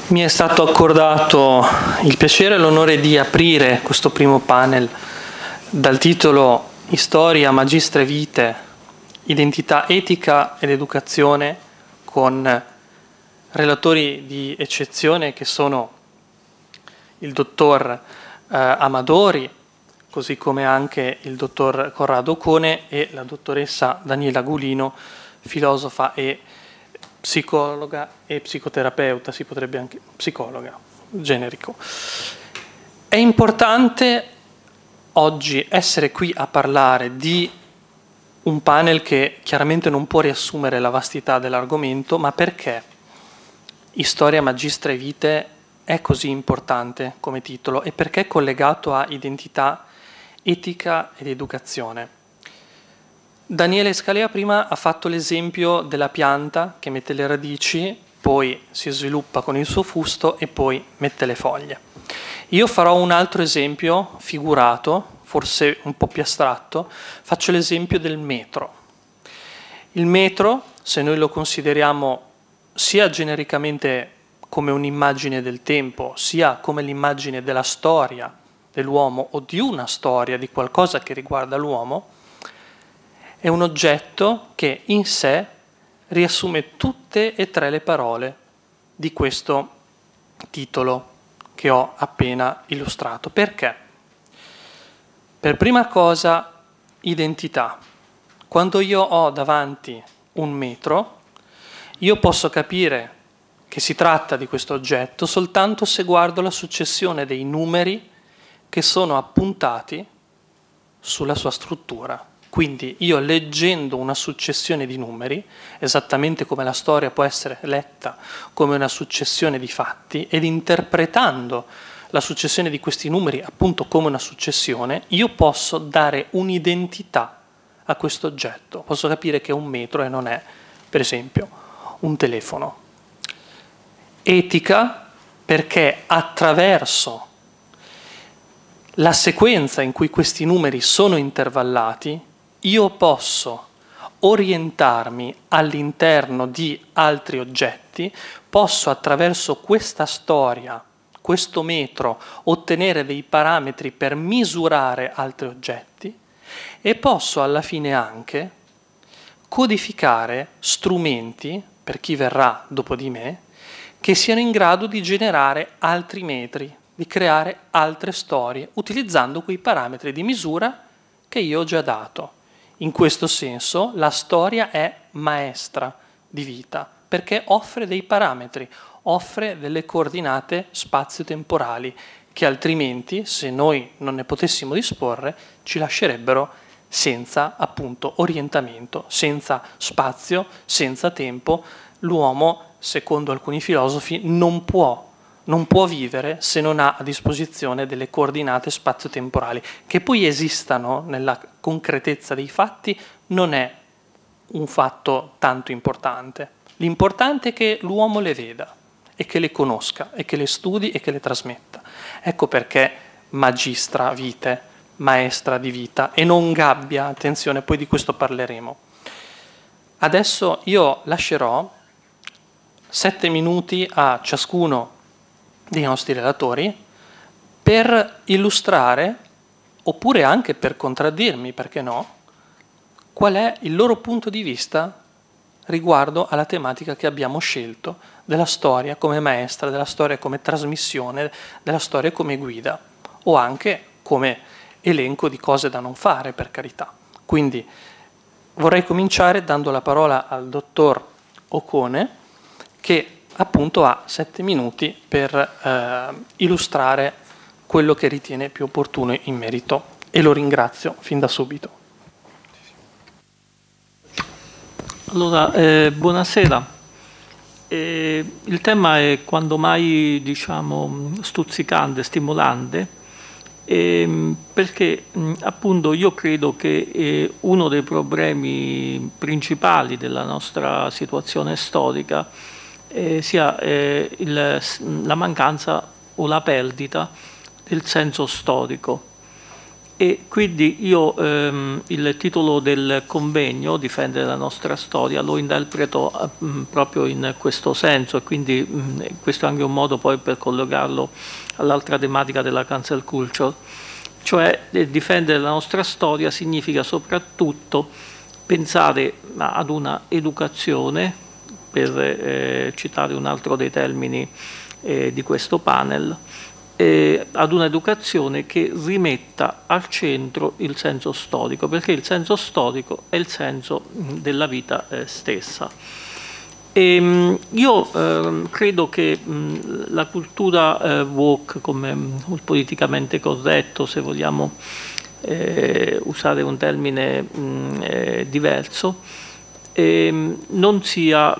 Mi è stato accordato il piacere e l'onore di aprire questo primo panel dal titolo Historia, Magistra Vitae, Identità etica ed educazione, con relatori di eccezione che sono il dottor Amadori, così come anche il dottor Corrado Ocone e la dottoressa Daniela Gulino, filosofa e psicologa e psicoterapeuta, si potrebbe anche psicologa, generico. È importante oggi essere qui a parlare di un panel che chiaramente non può riassumere la vastità dell'argomento, ma perché Historia, Magistra Vitae è così importante come titolo e perché è collegato a identità, etica ed educazione. Daniele Scalea prima ha fatto l'esempio della pianta che mette le radici, poi si sviluppa con il suo fusto e poi mette le foglie. Io farò un altro esempio figurato, forse un po' più astratto, faccio l'esempio del metro. Il metro, se noi lo consideriamo sia genericamente come un'immagine del tempo, sia come l'immagine della storia dell'uomo o di una storia, di qualcosa che riguarda l'uomo, è un oggetto che in sé riassume tutte e tre le parole di questo titolo che ho appena illustrato. Perché? Per prima cosa, identità. Quando io ho davanti un metro, io posso capire che si tratta di questo oggetto soltanto se guardo la successione dei numeri che sono appuntati sulla sua struttura. Quindi io leggendo una successione di numeri, esattamente come la storia può essere letta come una successione di fatti, ed interpretando la successione di questi numeri appunto come una successione, io posso dare un'identità a questo oggetto. Posso capire che è un metro e non è, per esempio, un telefono. Etica, perché attraverso la sequenza in cui questi numeri sono intervallati, io posso orientarmi all'interno di altri oggetti, posso attraverso questa storia, questo metro, ottenere dei parametri per misurare altri oggetti e posso alla fine anche codificare strumenti, per chi verrà dopo di me, che siano in grado di generare altri metri, di creare altre storie, utilizzando quei parametri di misura che io ho già dato. In questo senso la storia è maestra di vita, perché offre dei parametri, offre delle coordinate spazio-temporali, che altrimenti, se noi non ne potessimo disporre, ci lascerebbero senza appunto orientamento, senza spazio, senza tempo. L'uomo, secondo alcuni filosofi, non può vivere se non ha a disposizione delle coordinate spazio-temporali. Che poi esistano nella concretezza dei fatti non è un fatto tanto importante. L'importante è che l'uomo le veda e che le conosca e che le studi e che le trasmetta. Ecco perché magistra vitae, maestra di vita, e non gabbia, attenzione, poi di questo parleremo. Adesso io lascerò 7 minuti a ciascuno dei nostri relatori per illustrare, oppure anche per contraddirmi, perché no, qual è il loro punto di vista riguardo alla tematica che abbiamo scelto della storia come maestra, della storia come trasmissione, della storia come guida, o anche come elenco di cose da non fare, per carità. Quindi vorrei cominciare dando la parola al dottor Ocone, che appunto ha 7 minuti per illustrare quello che ritiene più opportuno in merito, e lo ringrazio fin da subito. Allora, buonasera. Il tema è quando mai, diciamo, stuzzicante, stimolante, perché appunto io credo che uno dei problemi principali della nostra situazione storica sia la mancanza o la perdita del senso storico. E quindi io il titolo del convegno, Difendere la nostra storia, lo interpreto proprio in questo senso, e quindi questo è anche un modo poi per collegarlo all'altra tematica della cancel culture, cioè difendere la nostra storia significa soprattutto pensare ad una educazione, per citare un altro dei termini di questo panel, ad un'educazione che rimetta al centro il senso storico, perché il senso storico è il senso della vita stessa. Io credo che la cultura woke, come il politicamente corretto, se vogliamo usare un termine diverso, non sia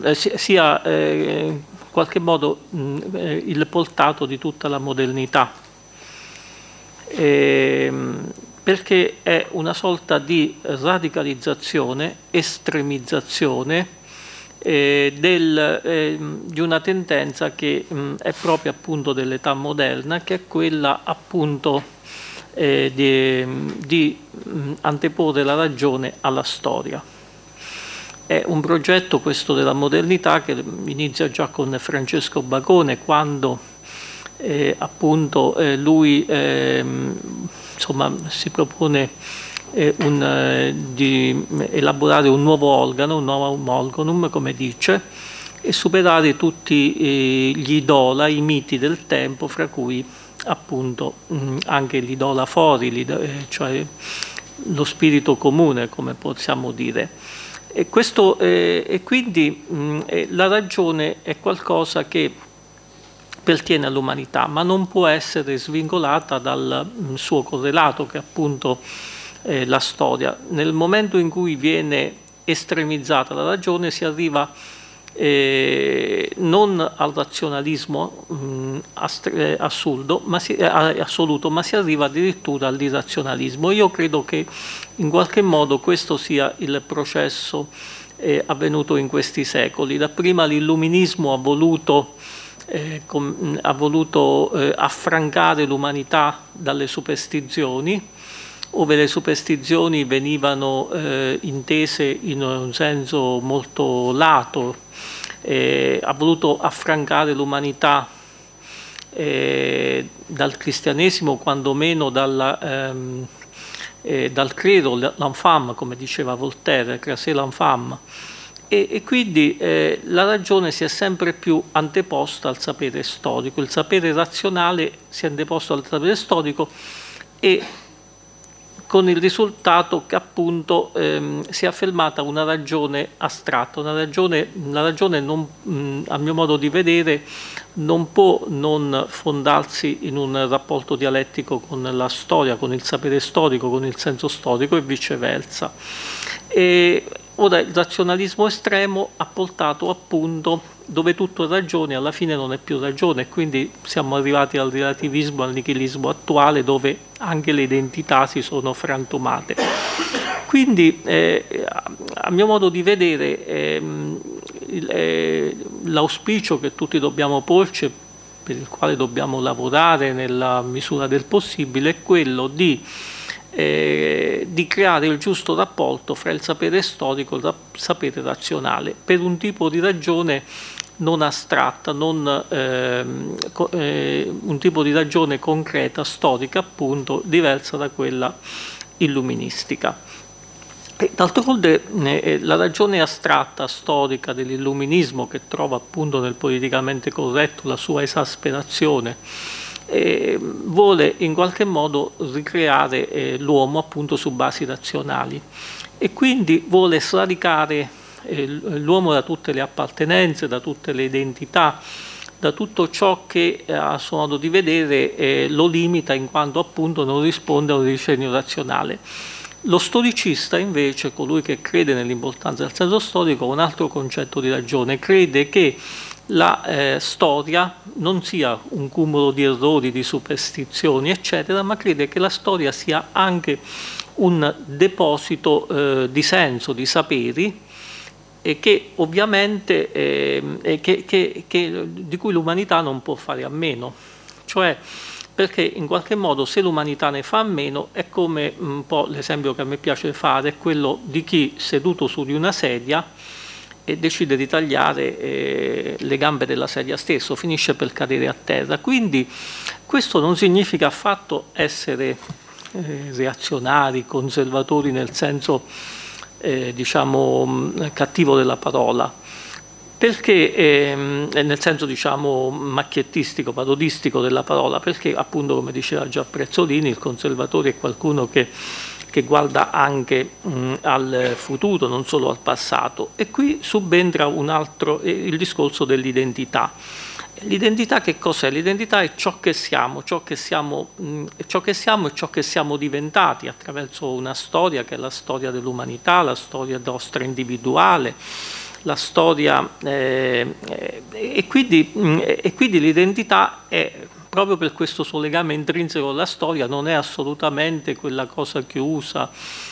in qualche modo il portato di tutta la modernità, perché è una sorta di radicalizzazione, estremizzazione di una tendenza che è propria appunto dell'età moderna, che è quella appunto di anteporre la ragione alla storia. È un progetto, questo della modernità, che inizia già con Francesco Bacone, quando appunto lui insomma, si propone di elaborare un nuovo organo, un nuovo organum, come dice, e superare tutti gli idola, i miti del tempo, fra cui appunto anche l'idola fori, cioè lo spirito comune, come possiamo dire. E quindi la ragione è qualcosa che pertiene all'umanità, ma non può essere svincolata dal suo correlato, che è appunto la storia. Nel momento in cui viene estremizzata la ragione si arriva non al razionalismo assoluto, ma si arriva addirittura all'irrazionalismo. Io credo che in qualche modo questo sia il processo avvenuto in questi secoli. Dapprima l'illuminismo ha voluto affrancare l'umanità dalle superstizioni, ove le superstizioni venivano intese in un senso molto lato. Ha voluto affrancare l'umanità dal cristianesimo, quantomeno dal credo, l'enfant, come diceva Voltaire, crasser l'enfant, e quindi la ragione si è sempre più anteposta al sapere storico, il sapere razionale si è anteposto al sapere storico, e con il risultato che appunto si è affermata una ragione astratta, la ragione non, a mio modo di vedere, non può non fondarsi in un rapporto dialettico con la storia, con il sapere storico, con il senso storico, e viceversa. Ora il razionalismo estremo ha portato appunto, dove tutto è ragione, alla fine non è più ragione, quindi siamo arrivati al relativismo, al nichilismo attuale, dove anche le identità si sono frantumate. Quindi a mio modo di vedere l'auspicio che tutti dobbiamo porci, per il quale dobbiamo lavorare nella misura del possibile, è quello di creare il giusto rapporto fra il sapere storico e il sapere razionale, per un tipo di ragione non astratta, un tipo di ragione concreta, storica appunto, diversa da quella illuministica. D'altronde la ragione astratta, storica dell'illuminismo, che trova appunto nel politicamente corretto la sua esasperazione, vuole in qualche modo ricreare l'uomo appunto su basi razionali, e quindi vuole sradicare l'uomo da tutte le appartenenze, da tutte le identità, da tutto ciò che a suo modo di vedere lo limita, in quanto appunto non risponde a un disegno razionale. Lo storicista invece, colui che crede nell'importanza del senso storico, ha un altro concetto di ragione, crede che la storia non sia un cumulo di errori, di superstizioni, eccetera, ma crede che la storia sia anche un deposito di senso, di saperi, e che ovviamente di cui l'umanità non può fare a meno. Cioè perché in qualche modo se l'umanità ne fa a meno è come un po' l'esempio che a me piace fare, è quello di chi seduto su di una sedia e decide di tagliare le gambe della sedia stesso, finisce per cadere a terra. Quindi questo non significa affatto essere reazionari, conservatori nel senso diciamo cattivo della parola, perché nel senso diciamo macchiettistico, parodistico della parola, perché appunto come diceva già Prezzolini, il conservatore è qualcuno che guarda anche al futuro, non solo al passato. E qui subentra un altro, il discorso dell'identità. L'identità che cos'è? L'identità è ciò che siamo, ciò che siamo e ciò che siamo diventati attraverso una storia che è la storia dell'umanità, la storia nostra individuale, la storia e quindi l'identità è proprio per questo suo legame intrinseco alla storia, non è assolutamente quella cosa chiusa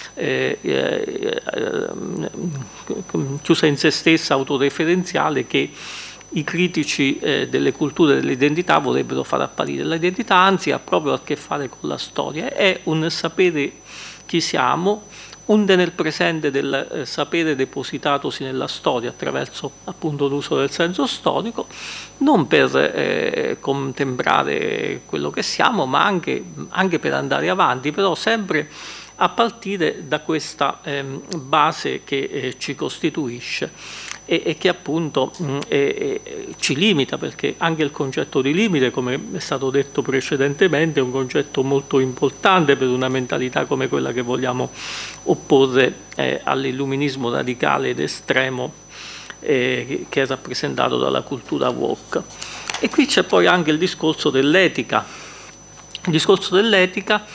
in se stessa, autoreferenziale, che i critici delle culture dell'identità vorrebbero far apparire. L'identità anzi ha proprio a che fare con la storia, è un sapere chi siamo, onde nel presente del sapere depositatosi nella storia attraverso appunto l'uso del senso storico, non per contemplare quello che siamo, ma anche per andare avanti, però sempre a partire da questa base che ci costituisce e che appunto ci limita, perché anche il concetto di limite, come è stato detto precedentemente, è un concetto molto importante per una mentalità come quella che vogliamo opporre all'illuminismo radicale ed estremo che è rappresentato dalla cultura woke. E qui c'è poi anche il discorso dell'etica. Il discorso dell'etica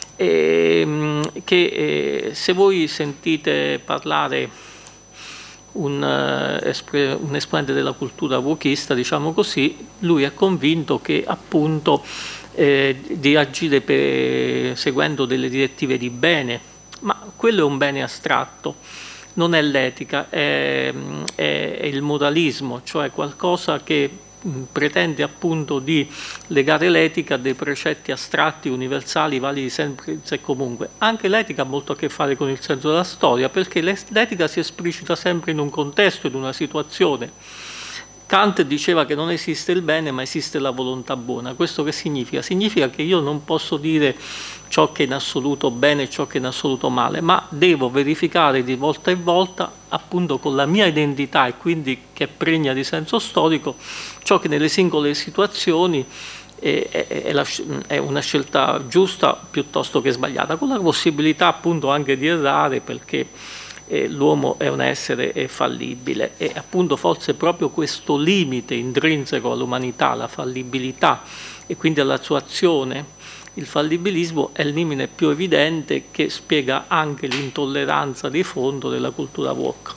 che se voi sentite parlare un esponente della cultura wokista, diciamo così, lui è convinto che appunto di agire seguendo delle direttive di bene, ma quello è un bene astratto, non è l'etica, è il moralismo, cioè qualcosa che pretende appunto di legare l'etica a dei precetti astratti, universali, validi sempre e comunque. Anche l'etica ha molto a che fare con il senso della storia, perché l'etica si esplicita sempre in un contesto, in una situazione. Kant diceva che non esiste il bene, ma esiste la volontà buona. Questo che significa? Significa che io non posso dire ciò che è in assoluto bene e ciò che è in assoluto male, ma devo verificare di volta in volta, appunto con la mia identità e quindi che è pregna di senso storico, ciò che nelle singole situazioni è una scelta giusta piuttosto che sbagliata, con la possibilità appunto anche di errare, perché l'uomo è un essere fallibile e appunto forse proprio questo limite intrinseco all'umanità, la fallibilità e quindi alla sua azione, il fallibilismo è il limite più evidente che spiega anche l'intolleranza di fondo della cultura woke.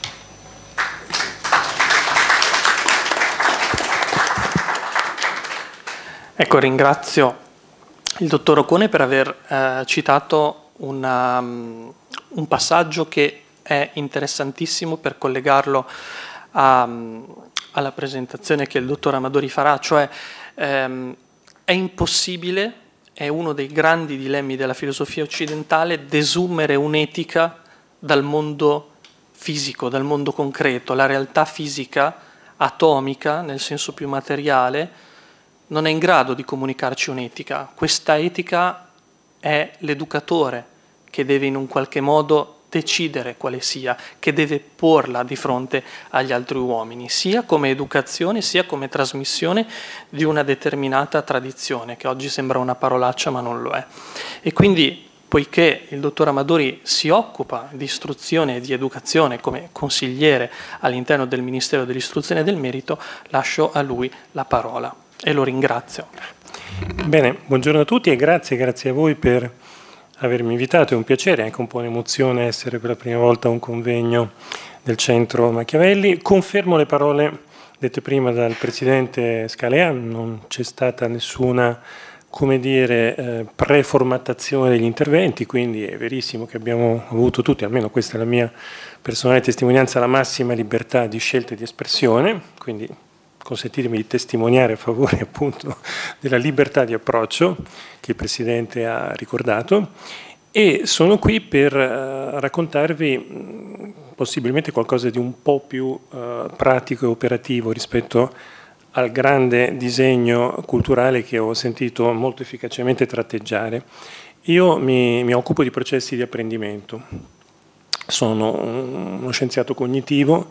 Ecco, ringrazio il dottor Occone per aver citato un passaggio che è interessantissimo per collegarlo alla presentazione che il dottor Amadori farà, cioè è impossibile, è uno dei grandi dilemmi della filosofia occidentale, desumere un'etica dal mondo fisico, dal mondo concreto. La realtà fisica, atomica, nel senso più materiale, non è in grado di comunicarci un'etica. Questa etica è l'educatore che deve in un qualche modo decidere quale sia, che deve porla di fronte agli altri uomini, sia come educazione, sia come trasmissione di una determinata tradizione, che oggi sembra una parolaccia ma non lo è. E quindi, poiché il dottor Amadori si occupa di istruzione e di educazione come consigliere all'interno del Ministero dell'Istruzione e del Merito, lascio a lui la parola e lo ringrazio. Bene, buongiorno a tutti e grazie a voi per avermi invitato. È un piacere, anche un po' un'emozione essere per la prima volta a un convegno del Centro Machiavelli. Confermo le parole dette prima dal Presidente Scalea, non c'è stata nessuna, come dire, preformattazione degli interventi, quindi è verissimo che abbiamo avuto tutti, almeno questa è la mia personale testimonianza, la massima libertà di scelta e di espressione, quindi consentitemi di testimoniare a favore appunto della libertà di approccio che il Presidente ha ricordato, e sono qui per raccontarvi possibilmente qualcosa di un po' più pratico e operativo rispetto al grande disegno culturale che ho sentito molto efficacemente tratteggiare. Io mi occupo di processi di apprendimento, sono uno scienziato cognitivo,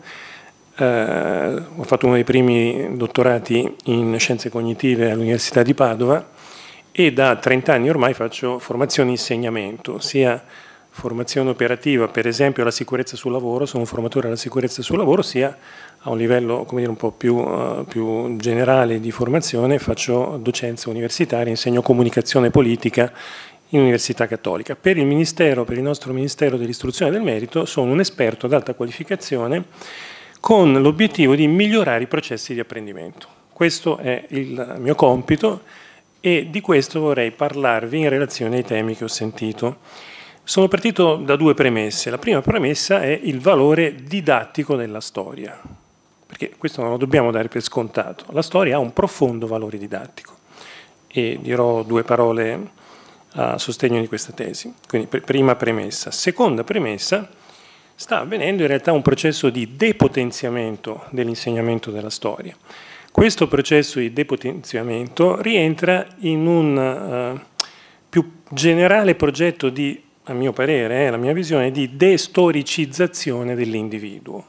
ho fatto uno dei primi dottorati in scienze cognitive all'Università di Padova e da 30 anni ormai faccio formazione e insegnamento, sia formazione operativa, per esempio alla sicurezza sul lavoro, sono un formatore alla sicurezza sul lavoro, sia a un livello, come dire, un po' più generale di formazione, faccio docenza universitaria, insegno comunicazione politica in Università Cattolica. Per il nostro Ministero dell'Istruzione e del Merito, sono un esperto ad alta qualificazione con l'obiettivo di migliorare i processi di apprendimento. Questo è il mio compito e di questo vorrei parlarvi in relazione ai temi che ho sentito. Sono partito da due premesse. La prima premessa è il valore didattico della storia, perché questo non lo dobbiamo dare per scontato. La storia ha un profondo valore didattico e dirò due parole a sostegno di questa tesi. Quindi prima premessa. Seconda premessa, sta avvenendo in realtà un processo di depotenziamento dell'insegnamento della storia. Questo processo di depotenziamento rientra in un più generale progetto di, a mio parere, la mia visione, di destoricizzazione dell'individuo.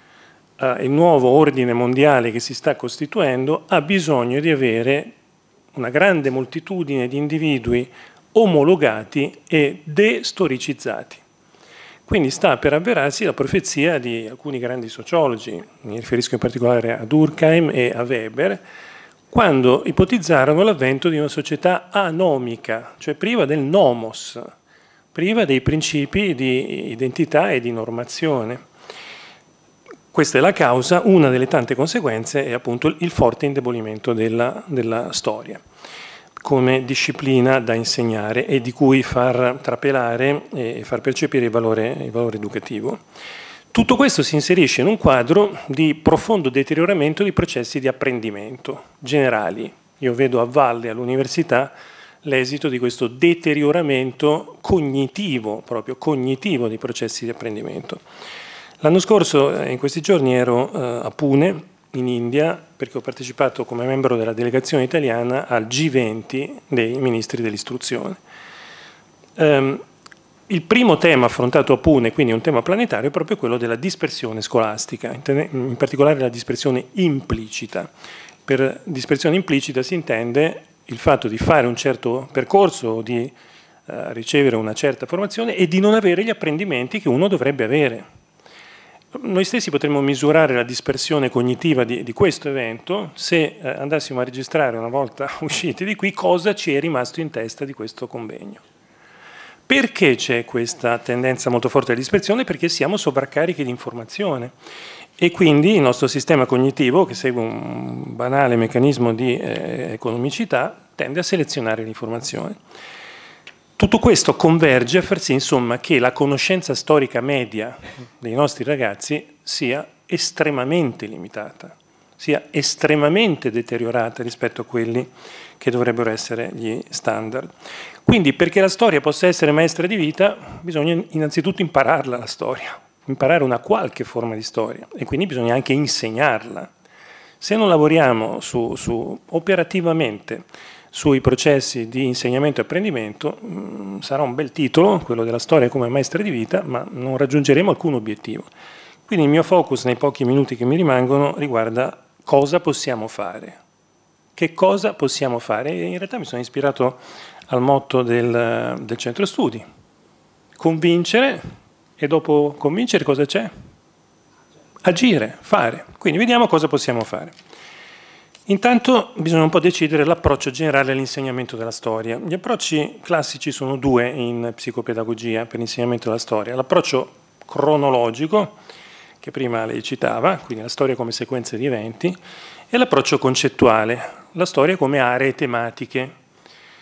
Il nuovo ordine mondiale che si sta costituendo ha bisogno di avere una grande moltitudine di individui omologati e destoricizzati. Quindi sta per avverarsi la profezia di alcuni grandi sociologi, mi riferisco in particolare a Durkheim e a Weber, quando ipotizzarono l'avvento di una società anomica, cioè priva del nomos, priva dei principi di identità e di normazione. Questa è la causa, una delle tante conseguenze è appunto il forte indebolimento della storia come disciplina da insegnare e di cui far trapelare e far percepire il valore educativo. Tutto questo si inserisce in un quadro di profondo deterioramento di processi di apprendimento generali. Io vedo a valle all'università l'esito di questo deterioramento cognitivo, proprio cognitivo dei processi di apprendimento. L'anno scorso, in questi giorni, ero a Pune, in India, perché ho partecipato come membro della delegazione italiana al G20 dei ministri dell'istruzione. Il primo tema affrontato a Pune, quindi un tema planetario, è proprio quello della dispersione scolastica, in particolare la dispersione implicita. Per dispersione implicita si intende il fatto di fare un certo percorso, di ricevere una certa formazione e di non avere gli apprendimenti che uno dovrebbe avere. Noi stessi potremmo misurare la dispersione cognitiva di questo evento se andassimo a registrare, una volta usciti di qui, cosa ci è rimasto in testa di questo convegno. Perché c'è questa tendenza molto forte alla dispersione? Perché siamo sovraccarichi di informazione e quindi il nostro sistema cognitivo, che segue un banale meccanismo di economicità, tende a selezionare l'informazione. Tutto questo converge a far sì, insomma, che la conoscenza storica media dei nostri ragazzi sia estremamente limitata, sia estremamente deteriorata rispetto a quelli che dovrebbero essere gli standard. Quindi, perché la storia possa essere maestra di vita, bisogna innanzitutto impararla la storia, imparare una qualche forma di storia e quindi bisogna anche insegnarla. Se non lavoriamo operativamente sui processi di insegnamento e apprendimento, sarà un bel titolo, quello della storia come maestra di vita, ma non raggiungeremo alcun obiettivo. Quindi il mio focus nei pochi minuti che mi rimangono riguarda cosa possiamo fare. Che cosa possiamo fare? E in realtà mi sono ispirato al motto del centro studi. Convincere, e dopo convincere cosa c'è? Agire, fare. Quindi vediamo cosa possiamo fare. Intanto bisogna un po' decidere l'approccio generale all'insegnamento della storia. Gli approcci classici sono due in psicopedagogia per l'insegnamento della storia. L'approccio cronologico, che prima lei citava, quindi la storia come sequenza di eventi, e l'approccio concettuale, la storia come aree tematiche.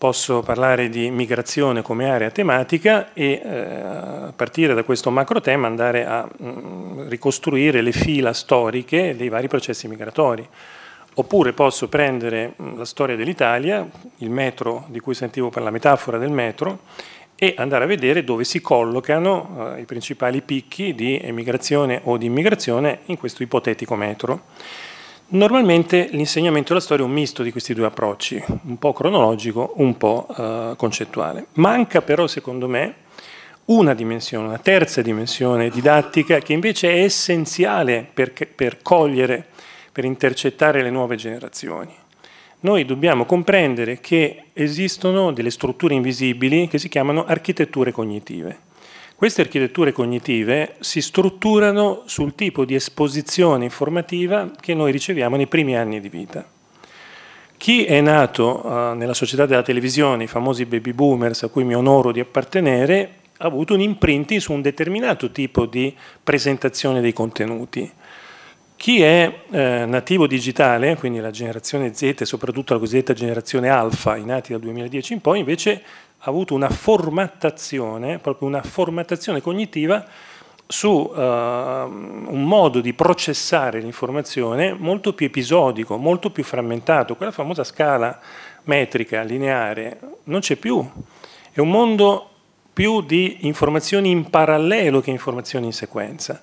posso parlare di migrazione come area tematica e a partire da questo macro tema andare a ricostruire le fila storiche dei vari processi migratori. Oppure posso prendere la storia dell'Italia, il metro di cui sentivo per la metafora del metro, e andare a vedere dove si collocano i principali picchi di emigrazione o di immigrazione in questo ipotetico metro. Normalmente l'insegnamento della storia è un misto di questi due approcci, un po' cronologico, un po' concettuale. Manca però, secondo me, una dimensione, una terza dimensione didattica che invece è essenziale per cogliere, per intercettare le nuove generazioni. Noi dobbiamo comprendere che esistono delle strutture invisibili che si chiamano architetture cognitive. Queste architetture cognitive si strutturano sul tipo di esposizione informativa che noi riceviamo nei primi anni di vita. Chi è nato nella società della televisione, i famosi baby boomers a cui mi onoro di appartenere, ha avuto un imprinting su un determinato tipo di presentazione dei contenuti. Chi è nativo digitale, quindi la generazione Z e soprattutto la cosiddetta generazione alfa, i nati dal 2010 in poi, invece ha avuto una formattazione, proprio una formattazione cognitiva su un modo di processare l'informazione molto più episodico, molto più frammentato. Quella famosa scala metrica, lineare, non c'è più. È un mondo più di informazioni in parallelo che informazioni in sequenza.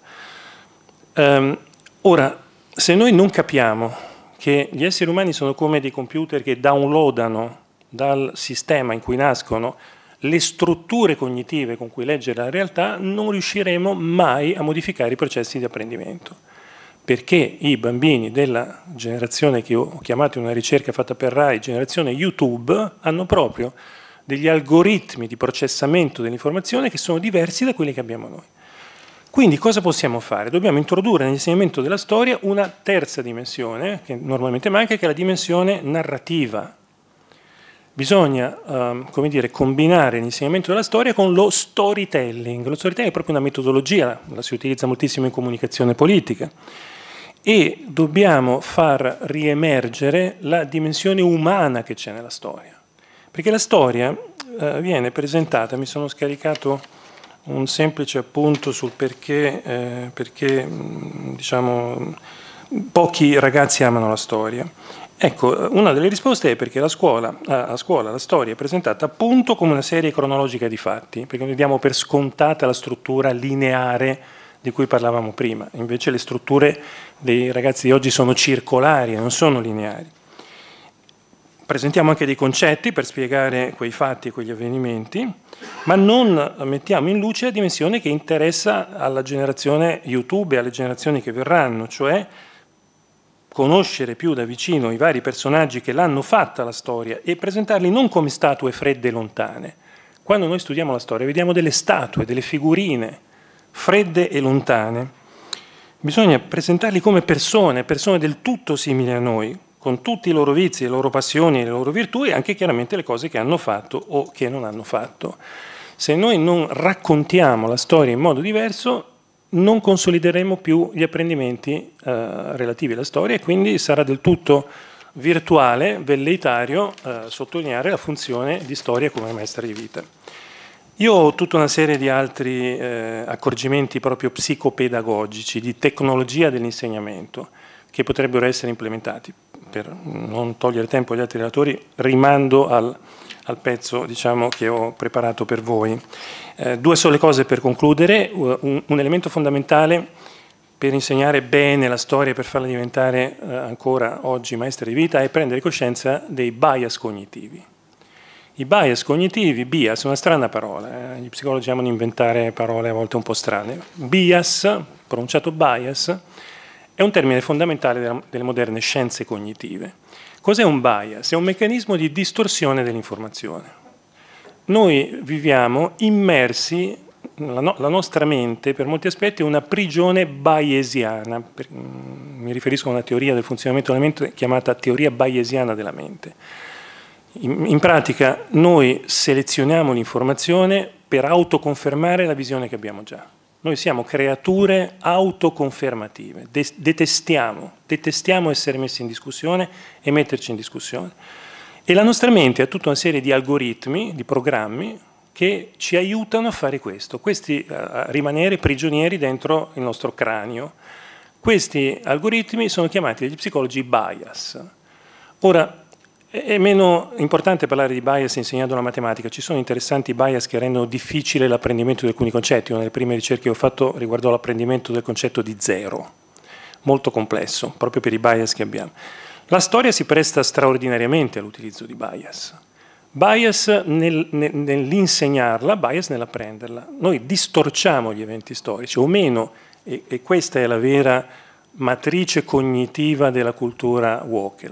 Ora, se noi non capiamo che gli esseri umani sono come dei computer che downloadano dal sistema in cui nascono le strutture cognitive con cui leggere la realtà, non riusciremo mai a modificare i processi di apprendimento. Perché i bambini della generazione che ho chiamato in una ricerca fatta per RAI, generazione YouTube, hanno proprio degli algoritmi di processamento dell'informazione che sono diversi da quelli che abbiamo noi. Quindi cosa possiamo fare? Dobbiamo introdurre nell'insegnamento della storia una terza dimensione, che normalmente manca, che è la dimensione narrativa. Bisogna, come dire, combinare l'insegnamento della storia con lo storytelling. Lo storytelling è proprio una metodologia, la si utilizza moltissimo in comunicazione politica. E dobbiamo far riemergere la dimensione umana che c'è nella storia. Perché la storia viene presentata, mi sono scaricato un semplice appunto sul perché diciamo, pochi ragazzi amano la storia. Ecco, una delle risposte è perché a scuola la storia è presentata appunto come una serie cronologica di fatti, perché noi diamo per scontata la struttura lineare di cui parlavamo prima. Invece le strutture dei ragazzi di oggi sono circolari, non sono lineari. Presentiamo anche dei concetti per spiegare quei fatti e quegli avvenimenti, ma non mettiamo in luce la dimensione che interessa alla generazione YouTube e alle generazioni che verranno, cioè conoscere più da vicino i vari personaggi che l'hanno fatta la storia e presentarli non come statue fredde e lontane. Quando noi studiamo la storia vediamo delle statue, delle figurine fredde e lontane. Bisogna presentarli come persone del tutto simili a noi, con tutti i loro vizi, le loro passioni, le loro virtù e anche chiaramente le cose che hanno fatto o che non hanno fatto. Se noi non raccontiamo la storia in modo diverso, non consolideremo più gli apprendimenti relativi alla storia e quindi sarà del tutto virtuale, velleitario, sottolineare la funzione di storia come maestra di vita. Io ho tutta una serie di altri accorgimenti proprio psicopedagogici, di tecnologia dell'insegnamento, che potrebbero essere implementati. Per non togliere tempo agli altri relatori, rimando al pezzo diciamo, che ho preparato per voi. Due sole cose per concludere. Un elemento fondamentale per insegnare bene la storia e per farla diventare ancora oggi maestra di vita è prendere coscienza dei bias cognitivi. I bias cognitivi, bias è una strana parola, gli psicologi amano inventare parole a volte un po' strane. Bias, pronunciato bias, è un termine fondamentale delle moderne scienze cognitive. Cos'è un bias? È un meccanismo di distorsione dell'informazione. Noi viviamo immersi, la nostra mente per molti aspetti è una prigione bayesiana, mi riferisco a una teoria del funzionamento della mente chiamata teoria bayesiana della mente. In pratica noi selezioniamo l'informazione per autoconfermare la visione che abbiamo già. Noi siamo creature autoconfermative, detestiamo essere messi in discussione e metterci in discussione. E la nostra mente ha tutta una serie di algoritmi, di programmi, che ci aiutano a fare questo, a rimanere prigionieri dentro il nostro cranio. Questi algoritmi sono chiamati dagli psicologi bias. Ora, è meno importante parlare di bias insegnando la matematica, ci sono interessanti bias che rendono difficile l'apprendimento di alcuni concetti. Una delle prime ricerche che ho fatto riguardò l'apprendimento del concetto di zero, molto complesso, proprio per i bias che abbiamo. La storia si presta straordinariamente all'utilizzo di bias. Bias nell'insegnarla, bias nell'apprenderla. Noi distorciamo gli eventi storici, o meno, e questa è la vera matrice cognitiva della cultura woke.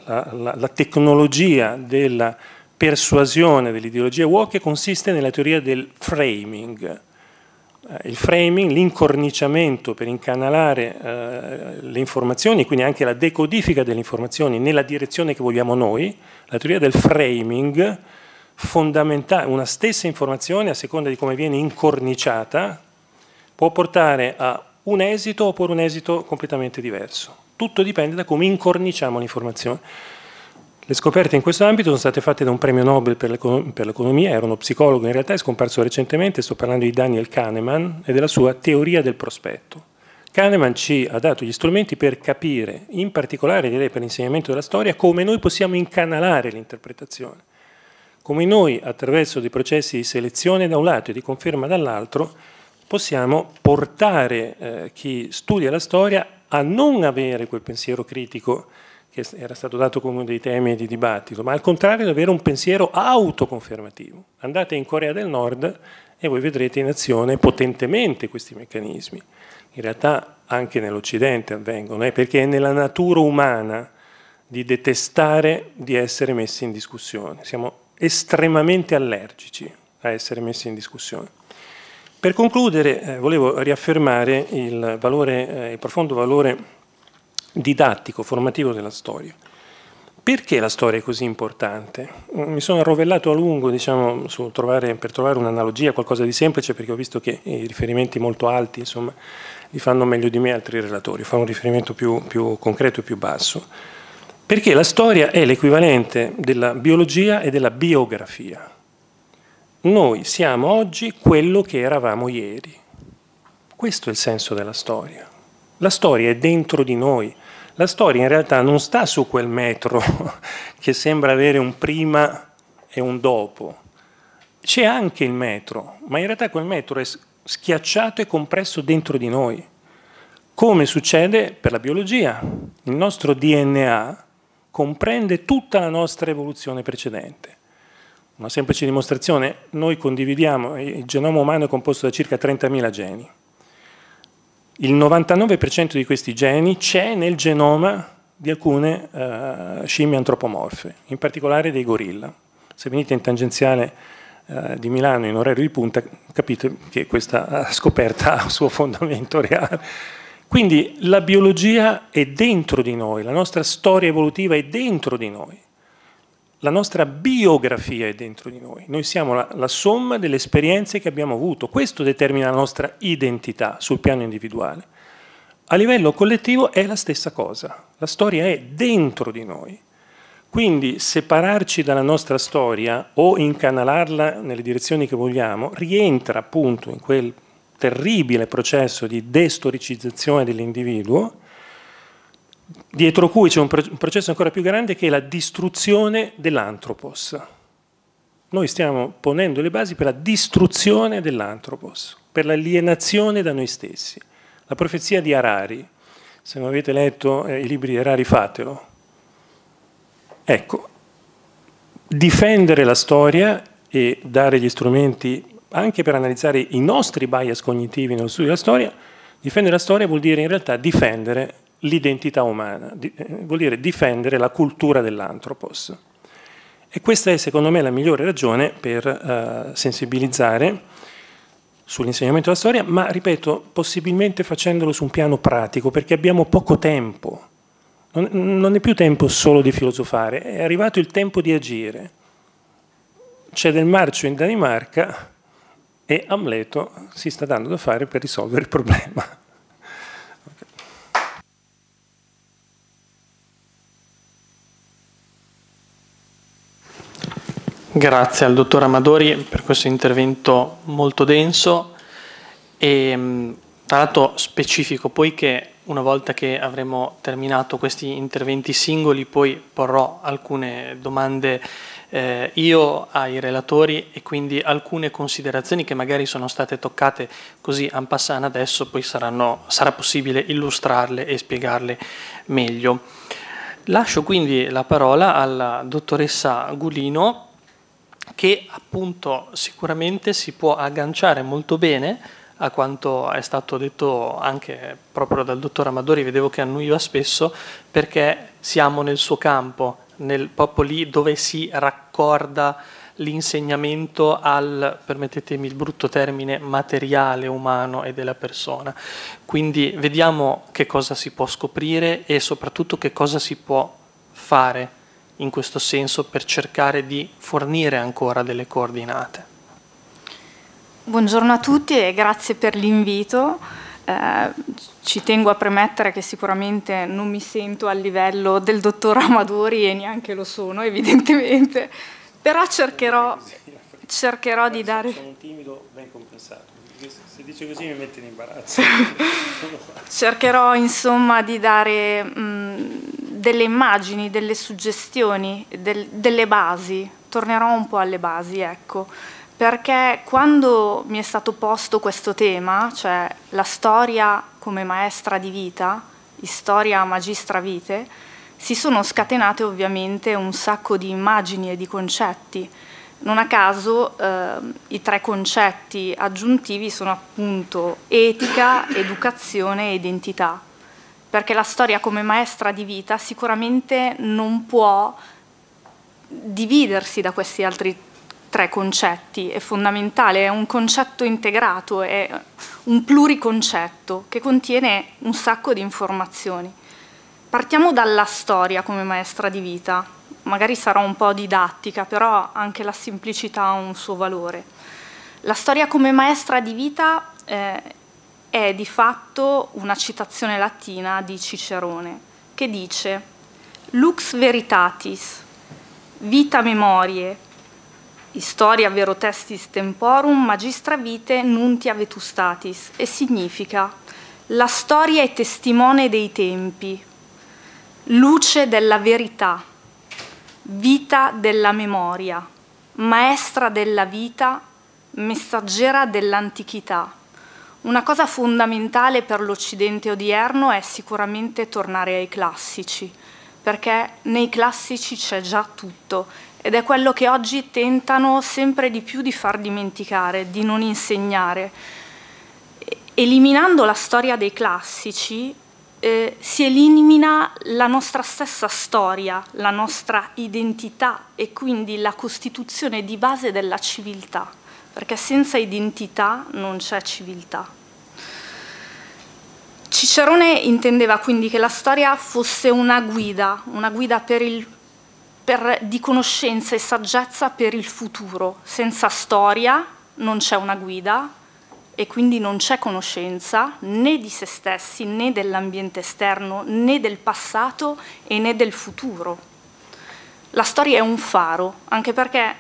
La tecnologia della persuasione dell'ideologia woke consiste nella teoria del framing. Il framing, l'incorniciamento per incanalare le informazioni, quindi anche la decodifica delle informazioni nella direzione che vogliamo noi, la teoria del framing fondamentale, una stessa informazione a seconda di come viene incorniciata può portare a un esito oppure un esito completamente diverso. Tutto dipende da come incorniciamo l'informazione. Le scoperte in questo ambito sono state fatte da un premio Nobel per l'economia, era uno psicologo in realtà, è scomparso recentemente, sto parlando di Daniel Kahneman e della sua teoria del prospetto. Kahneman ci ha dato gli strumenti per capire, in particolare direi per l'insegnamento della storia, come noi possiamo incanalare l'interpretazione, come noi attraverso dei processi di selezione da un lato e di conferma dall'altro possiamo portare chi studia la storia a non avere quel pensiero critico che era stato dato come uno dei temi di dibattito, ma al contrario di avere un pensiero autoconfermativo. Andate in Corea del Nord e voi vedrete in azione potentemente questi meccanismi. In realtà anche nell'Occidente avvengono, perché è nella natura umana di detestare di essere messi in discussione. Siamo estremamente allergici a essere messi in discussione. Per concludere, volevo riaffermare il profondo valore didattico, formativo della storia. Perché la storia è così importante? Mi sono arrovellato a lungo, diciamo, per trovare un'analogia, qualcosa di semplice, perché ho visto che i riferimenti molto alti, insomma, li fanno meglio di me altri relatori. Fa un riferimento più concreto e più basso. Perché la storia è l'equivalente della biologia e della biografia. Noi siamo oggi quello che eravamo ieri. Questo è il senso della storia. La storia è dentro di noi. La storia in realtà non sta su quel metro che sembra avere un prima e un dopo. C'è anche il metro, ma in realtà quel metro è schiacciato e compresso dentro di noi. Come succede per la biologia. Il nostro DNA comprende tutta la nostra evoluzione precedente. Una semplice dimostrazione, noi condividiamo, il genoma umano è composto da circa 30.000 geni. Il 99% di questi geni c'è nel genoma di alcune scimmie antropomorfe, in particolare dei gorilla. Se venite in tangenziale di Milano in orario di punta, capite che questa scoperta ha il suo fondamento reale. Quindi la biologia è dentro di noi, la nostra storia evolutiva è dentro di noi. La nostra biografia è dentro di noi. Noi siamo la somma delle esperienze che abbiamo avuto. Questo determina la nostra identità sul piano individuale. A livello collettivo è la stessa cosa. La storia è dentro di noi. Quindi separarci dalla nostra storia o incanalarla nelle direzioni che vogliamo rientra appunto in quel terribile processo di destoricizzazione dell'individuo, dietro cui c'è un processo ancora più grande che è la distruzione dell'anthropos. Noi stiamo ponendo le basi per la distruzione dell'anthropos, per l'alienazione da noi stessi. La profezia di Harari, se non avete letto i libri di Harari fatelo. Ecco, difendere la storia e dare gli strumenti anche per analizzare i nostri bias cognitivi nello studio della storia, difendere la storia vuol dire in realtà difendere l'identità umana, vuol dire difendere la cultura dell'anthropos. E questa è secondo me la migliore ragione per sensibilizzare sull'insegnamento della storia, ma ripeto, possibilmente facendolo su un piano pratico, perché abbiamo poco tempo. Non è più tempo solo di filosofare, è arrivato il tempo di agire. C'è del marcio in Danimarca e Amleto si sta dando da fare per risolvere il problema. Grazie al dottor Amadori per questo intervento molto denso e tra l'altro specifico, poiché una volta che avremo terminato questi interventi singoli poi porrò alcune domande io ai relatori e quindi alcune considerazioni che magari sono state toccate così en passant adesso poi sarà possibile illustrarle e spiegarle meglio. Lascio quindi la parola alla dottoressa Gulino, che appunto sicuramente si può agganciare molto bene a quanto è stato detto anche proprio dal dottor Amadori, vedevo che annuiva spesso, perché siamo nel suo campo, proprio lì dove si raccorda l'insegnamento al, permettetemi il brutto termine, materiale umano e della persona. Quindi vediamo che cosa si può scoprire e soprattutto che cosa si può fare in questo senso per cercare di fornire ancora delle coordinate. Buongiorno a tutti e grazie per l'invito. Ci tengo a premettere che sicuramente non mi sento al livello del dottor Amadori e neanche lo sono evidentemente, però cercherò di dare... Sono un timido ben compensato, se dice così mi mette in imbarazzo. Cercherò insomma di dare delle immagini, delle suggestioni, delle basi, tornerò un po' alle basi, ecco, perché quando mi è stato posto questo tema, cioè la storia come maestra di vita, Historia Magistra Vitae, si sono scatenate ovviamente un sacco di immagini e di concetti. Non a caso i 3 concetti aggiuntivi sono appunto etica, educazione e identità, perché la storia come maestra di vita sicuramente non può dividersi da questi altri 3 concetti, è fondamentale, è un concetto integrato, è un pluriconcetto che contiene un sacco di informazioni. Partiamo dalla storia come maestra di vita, magari sarò un po' didattica, però anche la semplicità ha un suo valore. La storia come maestra di vita è di fatto una citazione latina di Cicerone, che dice «Lux veritatis, vita memorie, Historia verotestis temporum magistra vitae nuntia vetustatis», e significa «la storia è testimone dei tempi, luce della verità, vita della memoria, maestra della vita, messaggera dell'antichità». Una cosa fondamentale per l'Occidente odierno è sicuramente tornare ai classici, perché nei classici c'è già tutto ed è quello che oggi tentano sempre di più di far dimenticare, di non insegnare. Eliminando la storia dei classici si elimina la nostra stessa storia, la nostra identità e quindi la costituzione di base della civiltà, perché senza identità non c'è civiltà. Cicerone intendeva quindi che la storia fosse una guida di conoscenza e saggezza per il futuro. Senza storia non c'è una guida e quindi non c'è conoscenza né di se stessi, né dell'ambiente esterno, né del passato e né del futuro. La storia è un faro, anche perché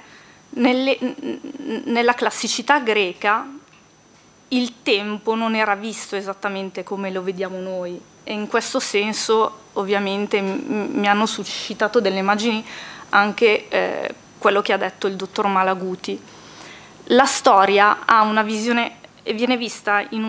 nella classicità greca il tempo non era visto esattamente come lo vediamo noi e in questo senso ovviamente mi hanno suscitato delle immagini anche quello che ha detto il dottor Malaguti. La storia ha una visione e viene vista in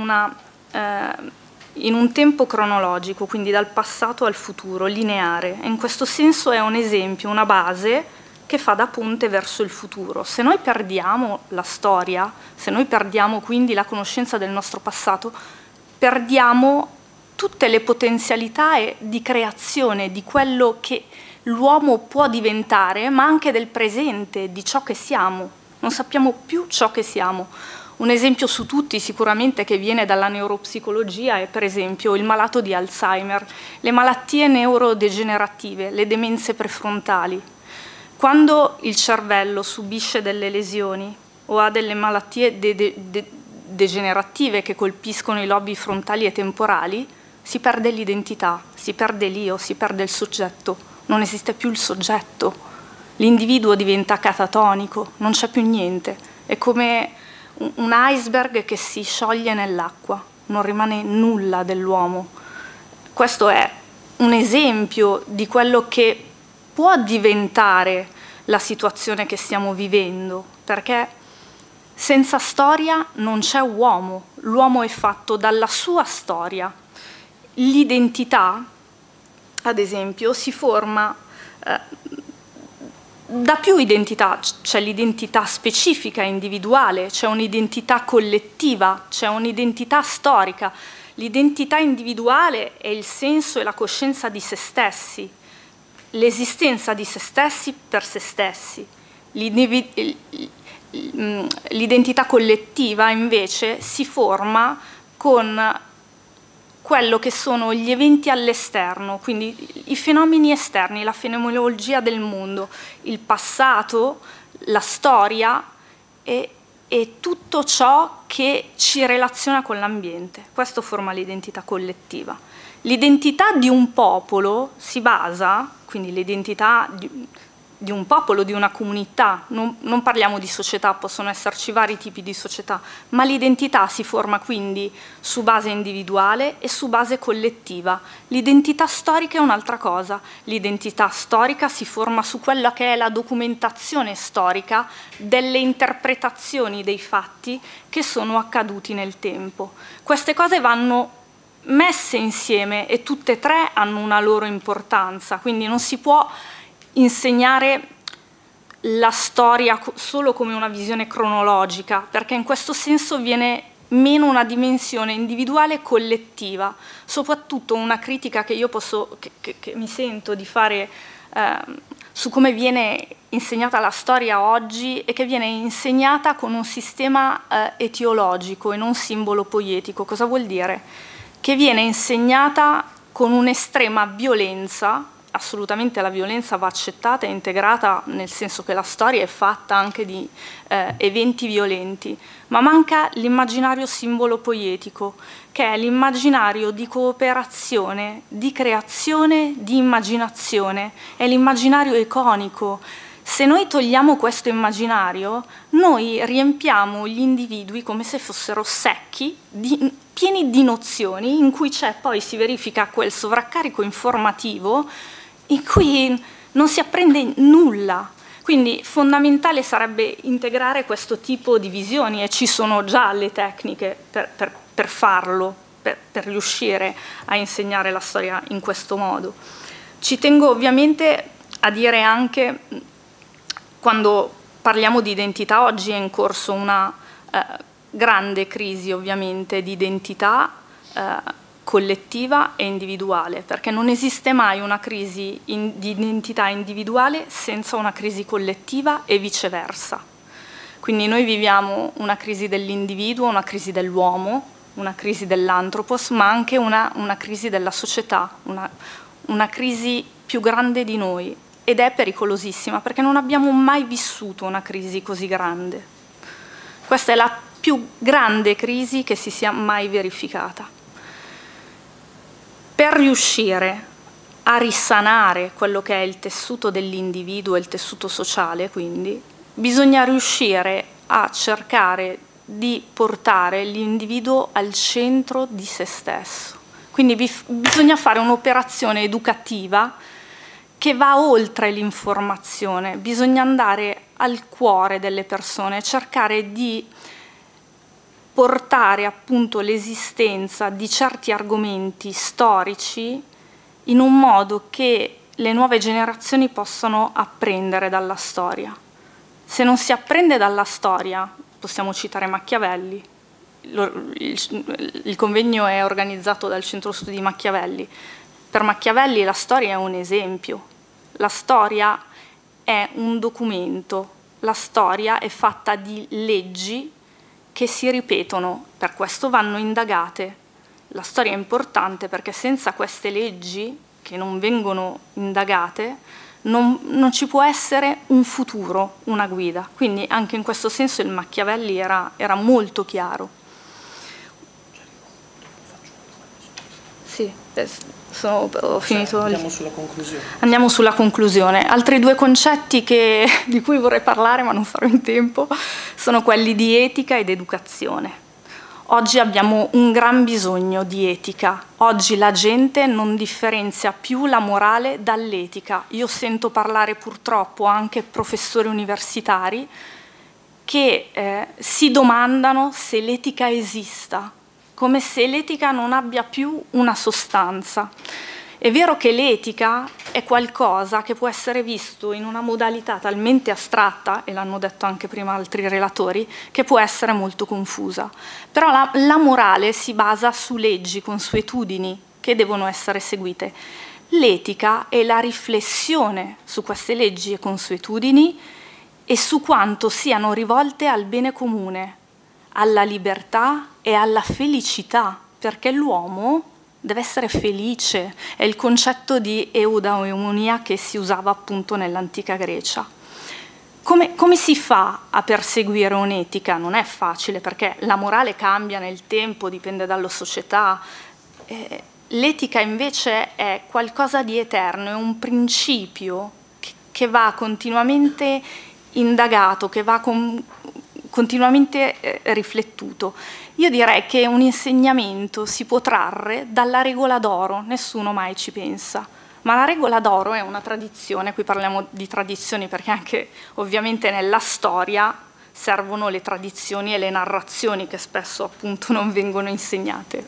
un tempo cronologico, quindi dal passato al futuro, lineare, e in questo senso è un esempio, una base che fa da ponte verso il futuro. Se noi perdiamo la storia, se noi perdiamo quindi la conoscenza del nostro passato, perdiamo tutte le potenzialità di creazione di quello che l'uomo può diventare, ma anche del presente, di ciò che siamo. Non sappiamo più ciò che siamo. Un esempio su tutti sicuramente che viene dalla neuropsicologia è per esempio il malato di Alzheimer, le malattie neurodegenerative, le demenze prefrontali. Quando il cervello subisce delle lesioni o ha delle malattie degenerative che colpiscono i lobi frontali e temporali, si perde l'identità, si perde l'io, si perde il soggetto, non esiste più il soggetto. l'individuo diventa catatonico, non c'è più niente, è come un iceberg che si scioglie nell'acqua, non rimane nulla dell'uomo. Questo è un esempio di quello che può diventare la situazione che stiamo vivendo, perché senza storia non c'è uomo, l'uomo è fatto dalla sua storia. L'identità, ad esempio, si forma da più identità, c'è l'identità specifica, individuale, c'è un'identità collettiva, c'è un'identità storica. L'identità individuale è il senso e la coscienza di se stessi, l'esistenza di se stessi per se stessi. L'identità collettiva invece si forma con quello che sono gli eventi all'esterno, quindi i fenomeni esterni, la fenomenologia del mondo, il passato, la storia e tutto ciò che ci relaziona con l'ambiente. Questo forma l'identità collettiva. L'identità di un popolo si basa, quindi l'identità di un popolo, di una comunità, non parliamo di società, possono esserci vari tipi di società, ma l'identità si forma quindi su base individuale e su base collettiva. L'identità storica è un'altra cosa, l'identità storica si forma su quella che è la documentazione storica delle interpretazioni dei fatti che sono accaduti nel tempo. Queste cose vanno messe insieme e tutte e tre hanno una loro importanza, quindi non si può insegnare la storia solo come una visione cronologica, perché in questo senso viene meno una dimensione individuale e collettiva. Soprattutto una critica che io che mi sento di fare su come viene insegnata la storia oggi è che viene insegnata con un sistema etiologico e non simbolo poietico. Cosa vuol dire? Che viene insegnata con un'estrema violenza. Assolutamente la violenza va accettata e integrata, nel senso che la storia è fatta anche di eventi violenti, ma manca l'immaginario simbolo poietico, che è l'immaginario di cooperazione, di creazione, di immaginazione, è l'immaginario iconico. Se noi togliamo questo immaginario, noi riempiamo gli individui come se fossero secchi, pieni di nozioni, in cui poi si verifica quel sovraccarico informativo in cui non si apprende nulla. Quindi fondamentale sarebbe integrare questo tipo di visioni e ci sono già le tecniche per farlo, per riuscire a insegnare la storia in questo modo. Ci tengo ovviamente a dire anche, quando parliamo di identità, oggi è in corso una grande crisi ovviamente di identità collettiva e individuale, perché non esiste mai una crisi di identità individuale senza una crisi collettiva e viceversa. Quindi noi viviamo una crisi dell'individuo, una crisi dell'uomo, una crisi dell'antropos, ma anche una crisi della società, una crisi più grande di noi, ed è pericolosissima perché non abbiamo mai vissuto una crisi così grande. Questa è la più grande crisi che si sia mai verificata. Per riuscire a risanare quello che è il tessuto dell'individuo e il tessuto sociale, quindi, bisogna riuscire a cercare di portare l'individuo al centro di se stesso. Quindi bisogna fare un'operazione educativa che va oltre l'informazione, bisogna andare al cuore delle persone, cercare di portare appunto l'esistenza di certi argomenti storici in un modo che le nuove generazioni possano apprendere dalla storia. Se non si apprende dalla storia, possiamo citare Machiavelli, il convegno è organizzato dal Centro Studi Machiavelli. Per Machiavelli la storia è un esempio, la storia è un documento, la storia è fatta di leggi che si ripetono, per questo vanno indagate. La storia è importante perché senza queste leggi che non vengono indagate non ci può essere un futuro, una guida. Quindi anche in questo senso il Machiavelli era molto chiaro. Sì, ho finito. Andiamo sulla conclusione. Andiamo sulla conclusione. Altri due concetti di cui vorrei parlare, ma non farò in tempo, sono quelli di etica ed educazione. Oggi abbiamo un gran bisogno di etica. Oggi la gente non differenzia più la morale dall'etica. Io sento parlare purtroppo anche professori universitari che si domandano se l'etica esista, come se l'etica non abbia più una sostanza. È vero che l'etica è qualcosa che può essere visto in una modalità talmente astratta, e l'hanno detto anche prima altri relatori, che può essere molto confusa. Però la morale si basa su leggi, consuetudini che devono essere seguite. L'etica è la riflessione su queste leggi e consuetudini e su quanto siano rivolte al bene comune, alla libertà e alla felicità, perché l'uomo deve essere felice, è il concetto di eudaimonia che si usava appunto nell'antica Grecia. Come si fa a perseguire un'etica? Non è facile, perché la morale cambia nel tempo, dipende dalla società. L'etica invece è qualcosa di eterno, è un principio che va continuamente indagato, che va continuamente riflettuto. Io direi che un insegnamento si può trarre dalla regola d'oro, nessuno mai ci pensa, ma la regola d'oro è una tradizione, qui parliamo di tradizioni perché anche ovviamente nella storia servono le tradizioni e le narrazioni che spesso appunto non vengono insegnate.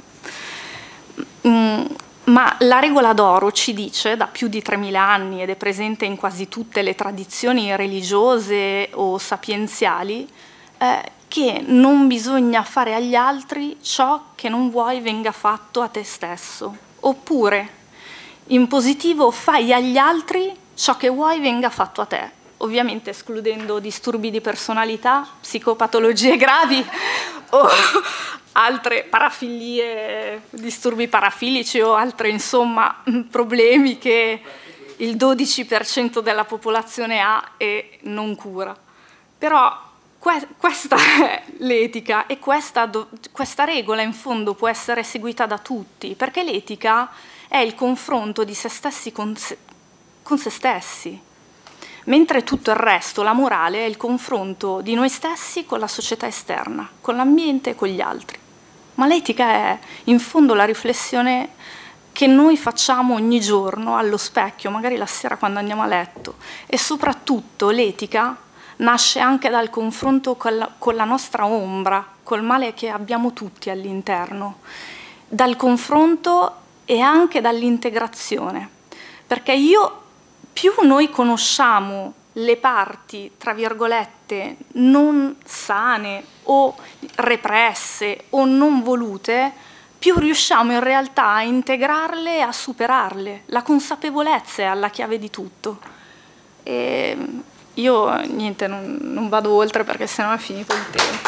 Ma la regola d'oro ci dice da più di 3000 anni, ed è presente in quasi tutte le tradizioni religiose o sapienziali, che non bisogna fare agli altri ciò che non vuoi venga fatto a te stesso. Oppure, in positivo, fai agli altri ciò che vuoi venga fatto a te. Ovviamente escludendo disturbi di personalità, psicopatologie gravi o altre parafilie, disturbi parafilici o altre, insomma, problemi che il 12% della popolazione ha e non cura. Però questa è l'etica e questa regola in fondo può essere seguita da tutti, perché l'etica è il confronto di se stessi con se stessi, mentre tutto il resto, la morale, è il confronto di noi stessi con la società esterna, con l'ambiente e con gli altri. Ma l'etica è in fondo la riflessione che noi facciamo ogni giorno allo specchio, magari la sera quando andiamo a letto, e soprattutto l'etica nasce anche dal confronto con la nostra ombra, col male che abbiamo tutti all'interno, dal confronto e anche dall'integrazione. Perché più noi conosciamo le parti, tra virgolette, non sane o represse o non volute, più riusciamo in realtà a integrarle e a superarle. La consapevolezza è alla chiave di tutto. E io niente, non vado oltre perché sennò è finito il tempo.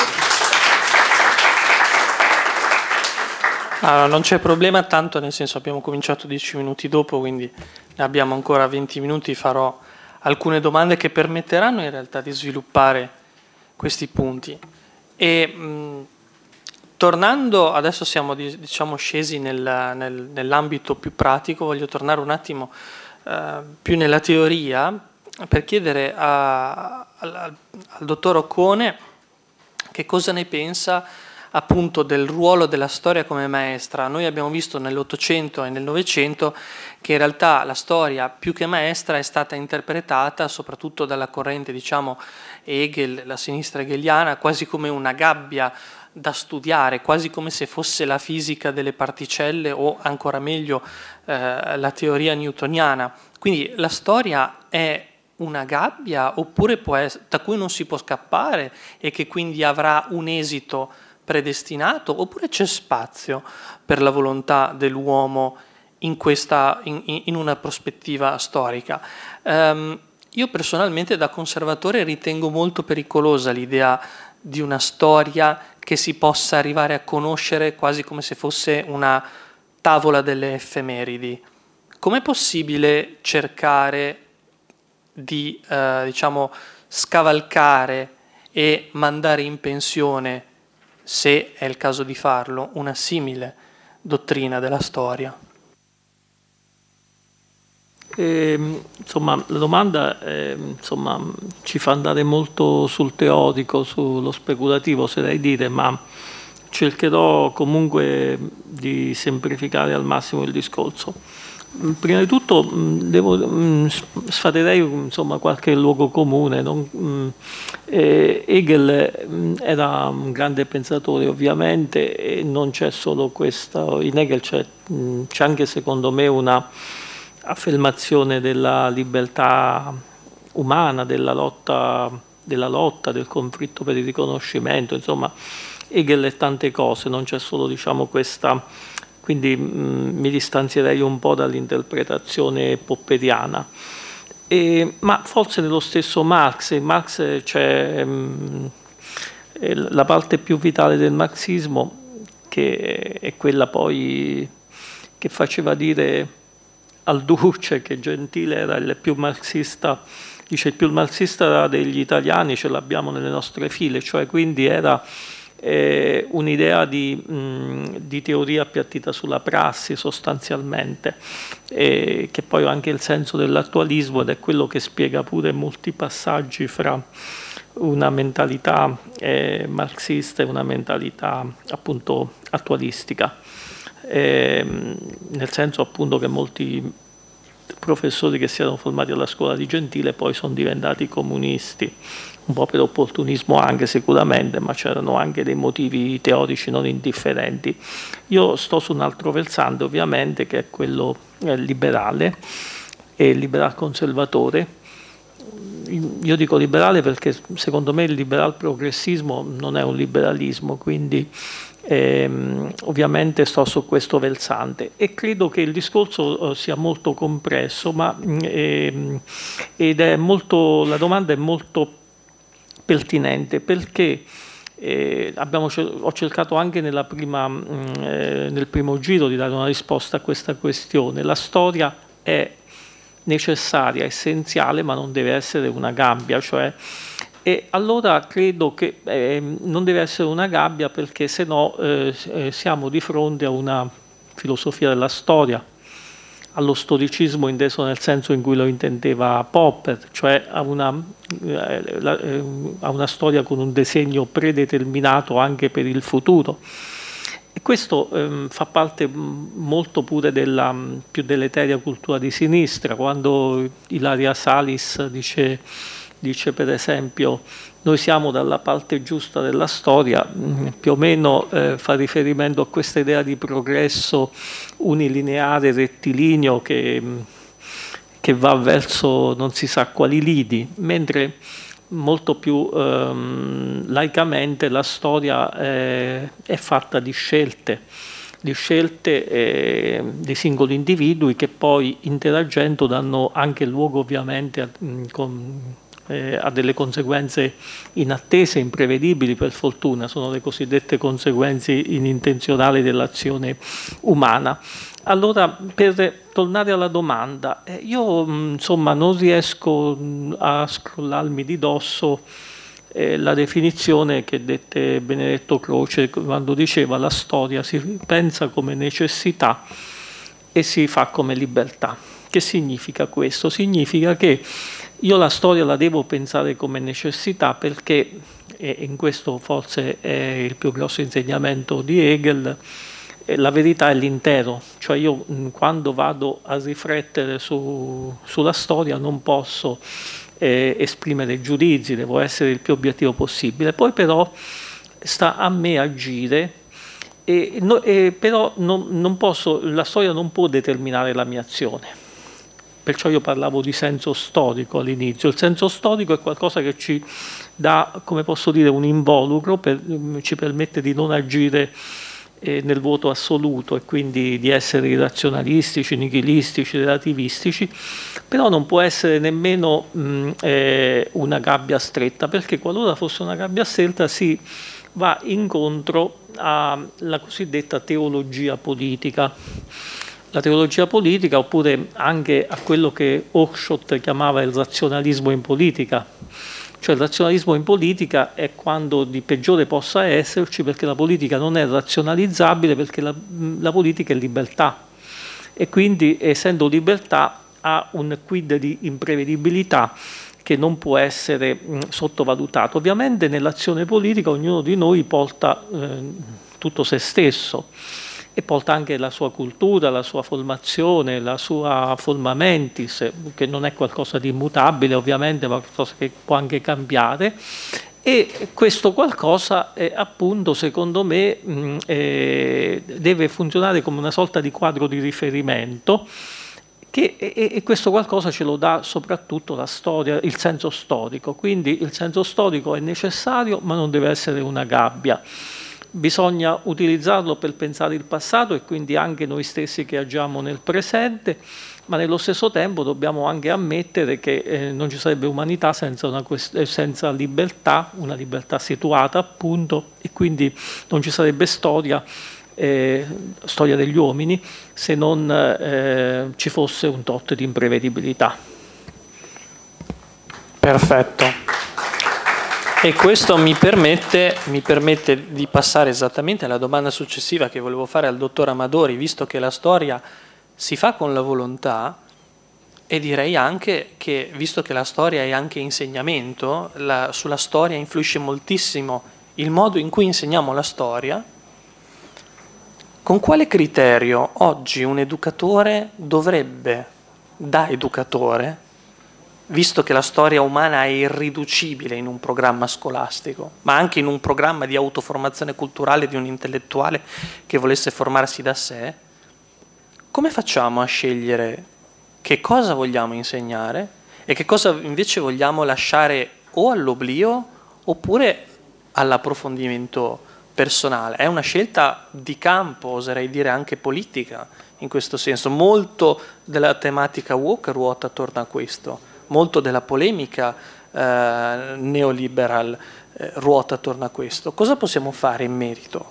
Allora, non c'è problema, tanto nel senso abbiamo cominciato 10 minuti dopo, quindi ne abbiamo ancora 20 minuti, farò alcune domande che permetteranno in realtà di sviluppare questi punti. E tornando, adesso siamo diciamo scesi nell'ambito più pratico, voglio tornare un attimo più nella teoria, per chiedere al dottor Occone che cosa ne pensa appunto del ruolo della storia come maestra. Noi abbiamo visto nell'Ottocento e nel Novecento che in realtà la storia più che maestra è stata interpretata soprattutto dalla corrente, diciamo, Hegel, la sinistra hegeliana, quasi come una gabbia da studiare, quasi come se fosse la fisica delle particelle o ancora meglio la teoria newtoniana. Quindi la storia è una gabbia oppure da cui non si può scappare e che quindi avrà un esito predestinato, oppure c'è spazio per la volontà dell'uomo in una prospettiva storica? Io personalmente da conservatore ritengo molto pericolosa l'idea di una storia che si possa arrivare a conoscere quasi come se fosse una tavola delle effemeridi. Com'è possibile cercare di diciamo, scavalcare e mandare in pensione, se è il caso di farlo, una simile dottrina della storia? Insomma, la domanda insomma, ci fa andare molto sul teorico, sullo speculativo, oserei dire, ma cercherò comunque di semplificare al massimo il discorso. Prima di tutto sfaterei insomma, qualche luogo comune. Hegel era un grande pensatore ovviamente, e non c'è solo questo. In Hegel c'è anche secondo me una affermazione della libertà umana, della lotta, del conflitto per il riconoscimento, insomma Hegel è tante cose, non c'è solo diciamo questa, quindi mi distanzierei un po' dall'interpretazione popperiana. Ma forse nello stesso Marx, in Marx c'è la parte più vitale del marxismo, che è quella poi che faceva dire al Duce che Gentile era il più marxista, dice il più marxista degli italiani ce l'abbiamo nelle nostre file, cioè quindi era un'idea di teoria appiattita sulla prassi sostanzialmente, che poi ha anche il senso dell'attualismo ed è quello che spiega pure molti passaggi fra una mentalità marxista e una mentalità appunto attualistica. Nel senso appunto che molti professori che si erano formati alla scuola di Gentile poi sono diventati comunisti, un po' per opportunismo anche sicuramente, ma c'erano anche dei motivi teorici non indifferenti. Io sto su un altro versante ovviamente, che è quello liberale e liberal conservatore. Io dico liberale perché secondo me il liberal progressismo non è un liberalismo, quindi ovviamente sto su questo versante e credo che il discorso sia molto compresso, ma ed è molto, la domanda è molto pertinente perché ho cercato anche nel primo giro di dare una risposta a questa questione. La storia è necessaria, essenziale, ma non deve essere una gabbia, cioè. E allora credo che non deve essere una gabbia perché se no siamo di fronte a una filosofia della storia, allo storicismo inteso nel senso in cui lo intendeva Popper, cioè a una storia con un disegno predeterminato anche per il futuro. E questo fa parte molto pure della più deleteria cultura di sinistra, quando Ilaria Salis dice per esempio noi siamo dalla parte giusta della storia, più o meno fa riferimento a questa idea di progresso unilineare, rettilineo che va verso non si sa quali lidi, mentre molto più laicamente la storia è fatta di scelte dei singoli individui che poi interagendo danno anche luogo ovviamente a delle conseguenze inattese, imprevedibili per fortuna, sono le cosiddette conseguenze inintenzionali dell'azione umana. Allora, per tornare alla domanda, io insomma non riesco a scrollarmi di dosso la definizione che dette Benedetto Croce quando diceva la storia si pensa come necessità e si fa come libertà. Che significa questo? Significa che io la storia la devo pensare come necessità perché, e in questo forse è il più grosso insegnamento di Hegel, la verità è l'intero, cioè io quando vado a riflettere sulla storia non posso esprimere giudizi, devo essere il più obiettivo possibile. Poi però sta a me agire, però non posso, la storia non può determinare la mia azione. Perciò io parlavo di senso storico all'inizio. Il senso storico è qualcosa che ci dà, come posso dire, un involucro, ci permette di non agire nel vuoto assoluto e quindi di essere irrazionalistici, nichilistici, relativistici, però non può essere nemmeno una gabbia stretta, perché qualora fosse una gabbia stretta si va incontro alla cosiddetta teologia politica. La teologia politica, oppure anche a quello che Oakeshott chiamava il razionalismo in politica, Cioè il razionalismo in politica è quando di peggiore possa esserci, perché la politica non è razionalizzabile, perché la politica è libertà e quindi, essendo libertà, ha un quid di imprevedibilità che non può essere sottovalutato. Ovviamente nell'azione politica ognuno di noi porta tutto se stesso e porta anche la sua cultura, la sua formazione, la sua forma mentis, che non è qualcosa di immutabile ovviamente, ma qualcosa che può anche cambiare. E questo qualcosa, appunto, secondo me, deve funzionare come una sorta di quadro di riferimento, e questo qualcosa ce lo dà soprattutto la storia, il senso storico. Quindi il senso storico è necessario, ma non deve essere una gabbia. Bisogna utilizzarlo per pensare il passato e quindi anche noi stessi che agiamo nel presente, ma nello stesso tempo dobbiamo anche ammettere che non ci sarebbe umanità senza libertà, una libertà situata appunto, e quindi non ci sarebbe storia degli uomini se non ci fosse un tot di imprevedibilità. Perfetto. E questo mi permette di passare esattamente alla domanda successiva che volevo fare al dottor Amadori, visto che la storia si fa con la volontà, e direi anche che, visto che la storia è anche insegnamento, sulla storia influisce moltissimo il modo in cui insegniamo la storia. Con quale criterio oggi un educatore dovrebbe, da educatore, visto che la storia umana è irriducibile in un programma scolastico, ma anche in un programma di autoformazione culturale di un intellettuale che volesse formarsi da sé, come facciamo a scegliere che cosa vogliamo insegnare e che cosa invece vogliamo lasciare o all'oblio oppure all'approfondimento personale? È una scelta di campo, oserei dire anche politica in questo senso. Molto della tematica woke ruota attorno a questo. Molto della polemica neoliberal ruota attorno a questo. Cosa possiamo fare in merito?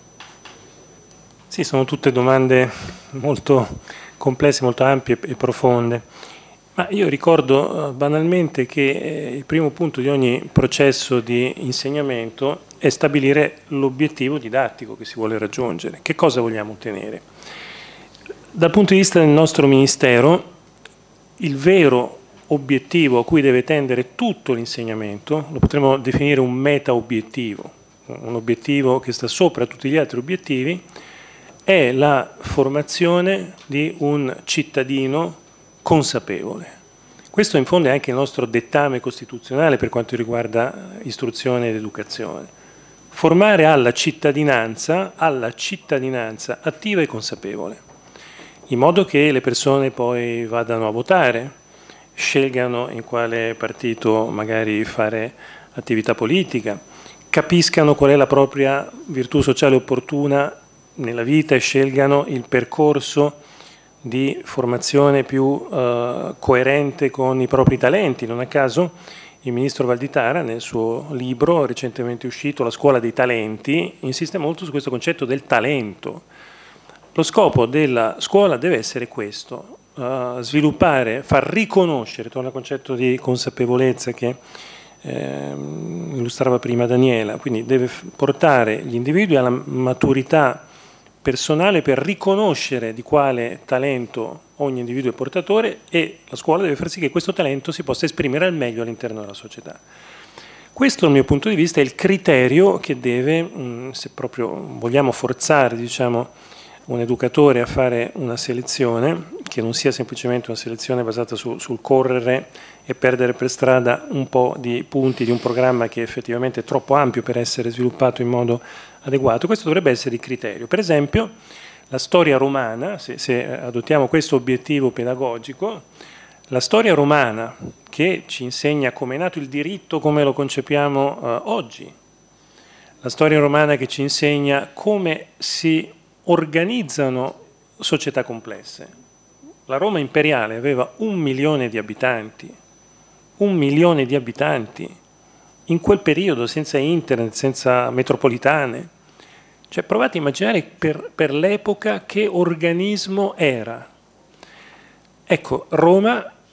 Sì, sono tutte domande molto complesse, molto ampie e profonde. Ma io ricordo banalmente che il primo punto di ogni processo di insegnamento è stabilire l'obiettivo didattico che si vuole raggiungere. Che cosa vogliamo ottenere? Dal punto di vista del nostro Ministero, il vero obiettivo a cui deve tendere tutto l'insegnamento, lo potremmo definire un meta-obiettivo, un obiettivo che sta sopra tutti gli altri obiettivi, è la formazione di un cittadino consapevole. Questo in fondo è anche il nostro dettame costituzionale per quanto riguarda istruzione ed educazione. Formare alla cittadinanza attiva e consapevole, in modo che le persone poi vadano a votare, scelgano in quale partito magari fare attività politica, capiscano qual è la propria virtù sociale opportuna nella vita e scelgano il percorso di formazione più coerente con i propri talenti. Non a caso il ministro Valditara nel suo libro recentemente uscito, La scuola dei talenti, insiste molto su questo concetto del talento. Lo scopo della scuola deve essere questo: sviluppare, far riconoscere, torna al concetto di consapevolezza che illustrava prima Daniela, quindi deve portare gli individui alla maturità personale per riconoscere di quale talento ogni individuo è portatore, e la scuola deve far sì che questo talento si possa esprimere al meglio all'interno della società. Questo, dal mio punto di vista, è il criterio che deve, se proprio vogliamo forzare, diciamo, un educatore a fare una selezione, che non sia semplicemente una selezione basata sul correre e perdere per strada un po' di punti di un programma che effettivamente è troppo ampio per essere sviluppato in modo adeguato. Questo dovrebbe essere il criterio. Per esempio, la storia romana, se adottiamo questo obiettivo pedagogico, la storia romana che ci insegna come è nato il diritto, come lo concepiamo oggi, la storia romana che ci insegna come si organizzano società complesse. La Roma imperiale aveva 1 milione di abitanti, 1 milione di abitanti, in quel periodo, senza internet, senza metropolitane. Cioè, provate a immaginare per l'epoca che organismo era. Ecco, Roma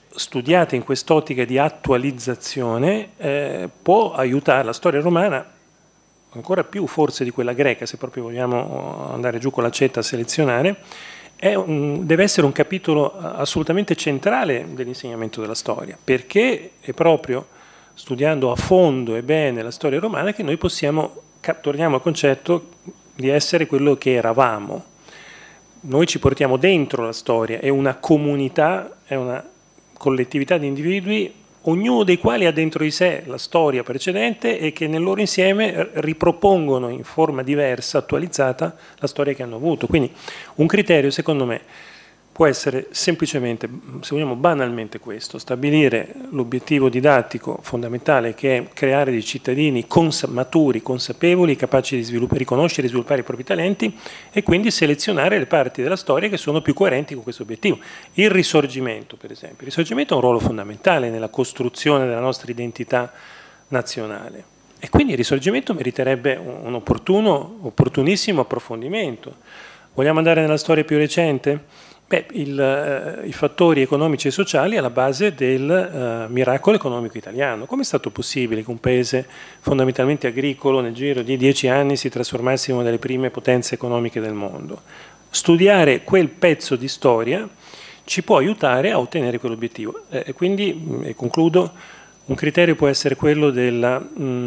studiata in quest'ottica di attualizzazione può aiutare la storia romana, ancora più forse di quella greca, se proprio vogliamo andare giù con l'accetta a selezionare, deve essere un capitolo assolutamente centrale dell'insegnamento della storia, perché è proprio studiando a fondo e bene la storia romana che noi torniamo al concetto di essere quello che eravamo. Noi ci portiamo dentro la storia, è una comunità, è una collettività di individui, ognuno dei quali ha dentro di sé la storia precedente e che nel loro insieme ripropongono in forma diversa, attualizzata, la storia che hanno avuto. Quindi un criterio, secondo me, può essere semplicemente, se vogliamo banalmente questo, stabilire l'obiettivo didattico fondamentale che è creare dei cittadini maturi, consapevoli, capaci di riconoscere e sviluppare i propri talenti e quindi selezionare le parti della storia che sono più coerenti con questo obiettivo. Il Risorgimento, per esempio. Il Risorgimento ha un ruolo fondamentale nella costruzione della nostra identità nazionale e quindi il Risorgimento meriterebbe un opportunissimo approfondimento. Vogliamo andare nella storia più recente? Beh, i fattori economici e sociali alla base del miracolo economico italiano. Come è stato possibile che un paese fondamentalmente agricolo nel giro di 10 anni si trasformasse in una delle prime potenze economiche del mondo? Studiare quel pezzo di storia ci può aiutare a ottenere quell'obiettivo. Quindi, e concludo, un criterio può essere quello della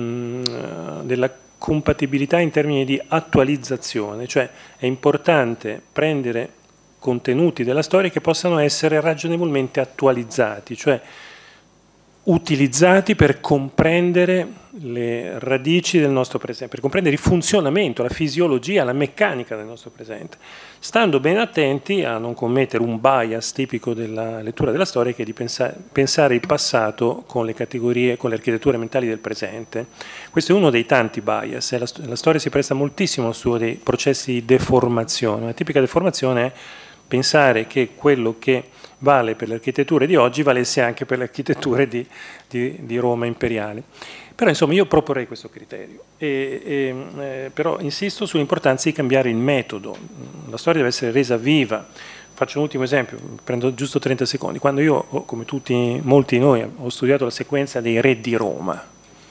compatibilità in termini di attualizzazione, cioè è importante prendere contenuti della storia che possano essere ragionevolmente attualizzati, cioè utilizzati per comprendere le radici del nostro presente, per comprendere il funzionamento, la fisiologia, la meccanica del nostro presente, stando ben attenti a non commettere un bias tipico della lettura della storia che è di pensare il passato con le categorie, con le architetture mentali del presente. Questo è uno dei tanti bias, la storia si presta moltissimo allo studio dei processi di deformazione. Una tipica deformazione è pensare che quello che vale per le architetture di oggi valesse anche per le architetture di Roma imperiale. Però insomma io proporrei questo criterio, però insisto sull'importanza di cambiare il metodo. La storia deve essere resa viva. Faccio un ultimo esempio, prendo giusto 30 secondi. Quando io, come molti di noi, ho studiato la sequenza dei re di Roma,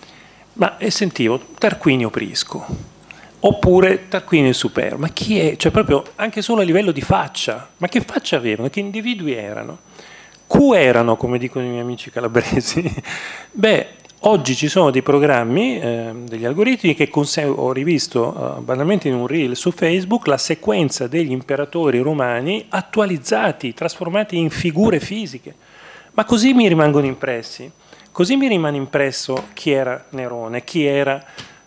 e sentivo Tarquinio Prisco, oppure Tarquinio il Superbo, ma chi è? Cioè proprio anche solo a livello di faccia, ma che faccia avevano, che individui erano? Q erano, come dicono i miei amici calabresi. Beh, oggi ci sono dei programmi, degli algoritmi che ho rivisto banalmente in un reel su Facebook la sequenza degli imperatori romani attualizzati, trasformati in figure fisiche, ma così mi rimangono impressi, così mi rimane impresso chi era Nerone, chi era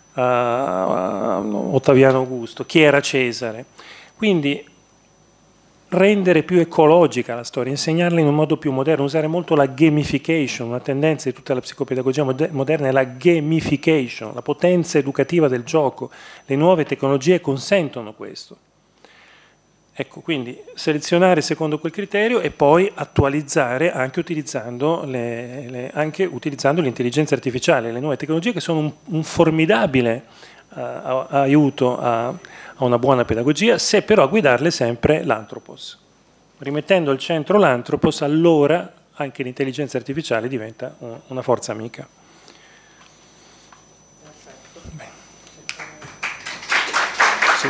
Ottaviano Augusto, chi era Cesare. Quindi rendere più ecologica la storia, insegnarla in un modo più moderno, usare molto la gamification, una tendenza di tutta la psicopedagogia moderna è la gamification, la potenza educativa del gioco. Le nuove tecnologie consentono questo. Ecco, quindi selezionare secondo quel criterio e poi attualizzare anche utilizzando l'intelligenza artificiale, le nuove tecnologie che sono un formidabile aiuto a una buona pedagogia, se però a guidarle sempre l'anthropos. Rimettendo al centro l'anthropos, allora anche l'intelligenza artificiale diventa una forza amica. Sì.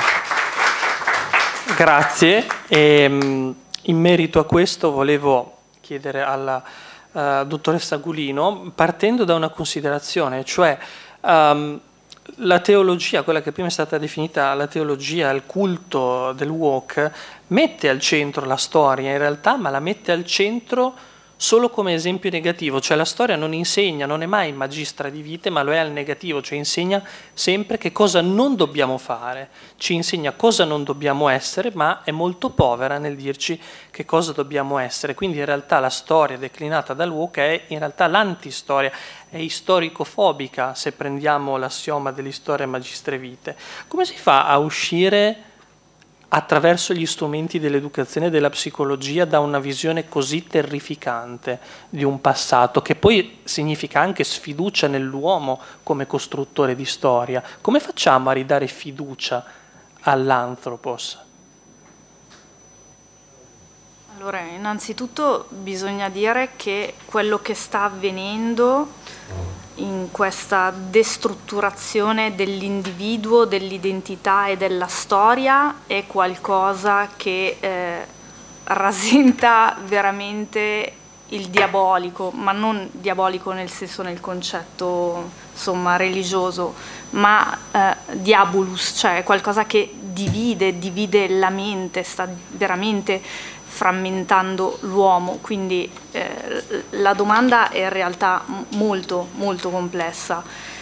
Grazie. In merito a questo volevo chiedere alla dottoressa Gulino, partendo da una considerazione, cioè la teologia, quella che prima è stata definita la teologia, il culto del woke, mette al centro la storia in realtà, ma la mette al centro solo come esempio negativo, cioè la storia non insegna, non è mai magistra di vite, ma lo è al negativo, cioè insegna sempre che cosa non dobbiamo fare, ci insegna cosa non dobbiamo essere, ma è molto povera nel dirci che cosa dobbiamo essere. Quindi in realtà la storia declinata dal woke è in realtà l'antistoria, è istoricofobica se prendiamo l'assioma dell'istoria magistra vite. Come si fa a uscire attraverso gli strumenti dell'educazione e della psicologia da una visione così terrificante di un passato, che poi significa anche sfiducia nell'uomo come costruttore di storia? Come facciamo a ridare fiducia all'anthropos? Allora, innanzitutto bisogna dire che quello che sta avvenendo in questa destrutturazione dell'individuo, dell'identità e della storia è qualcosa che rasenta veramente il diabolico, ma non diabolico nel senso, nel concetto insomma religioso, ma diabolus, cioè qualcosa che divide la mente, sta veramente frammentando l'uomo, quindi la domanda è in realtà molto molto complessa.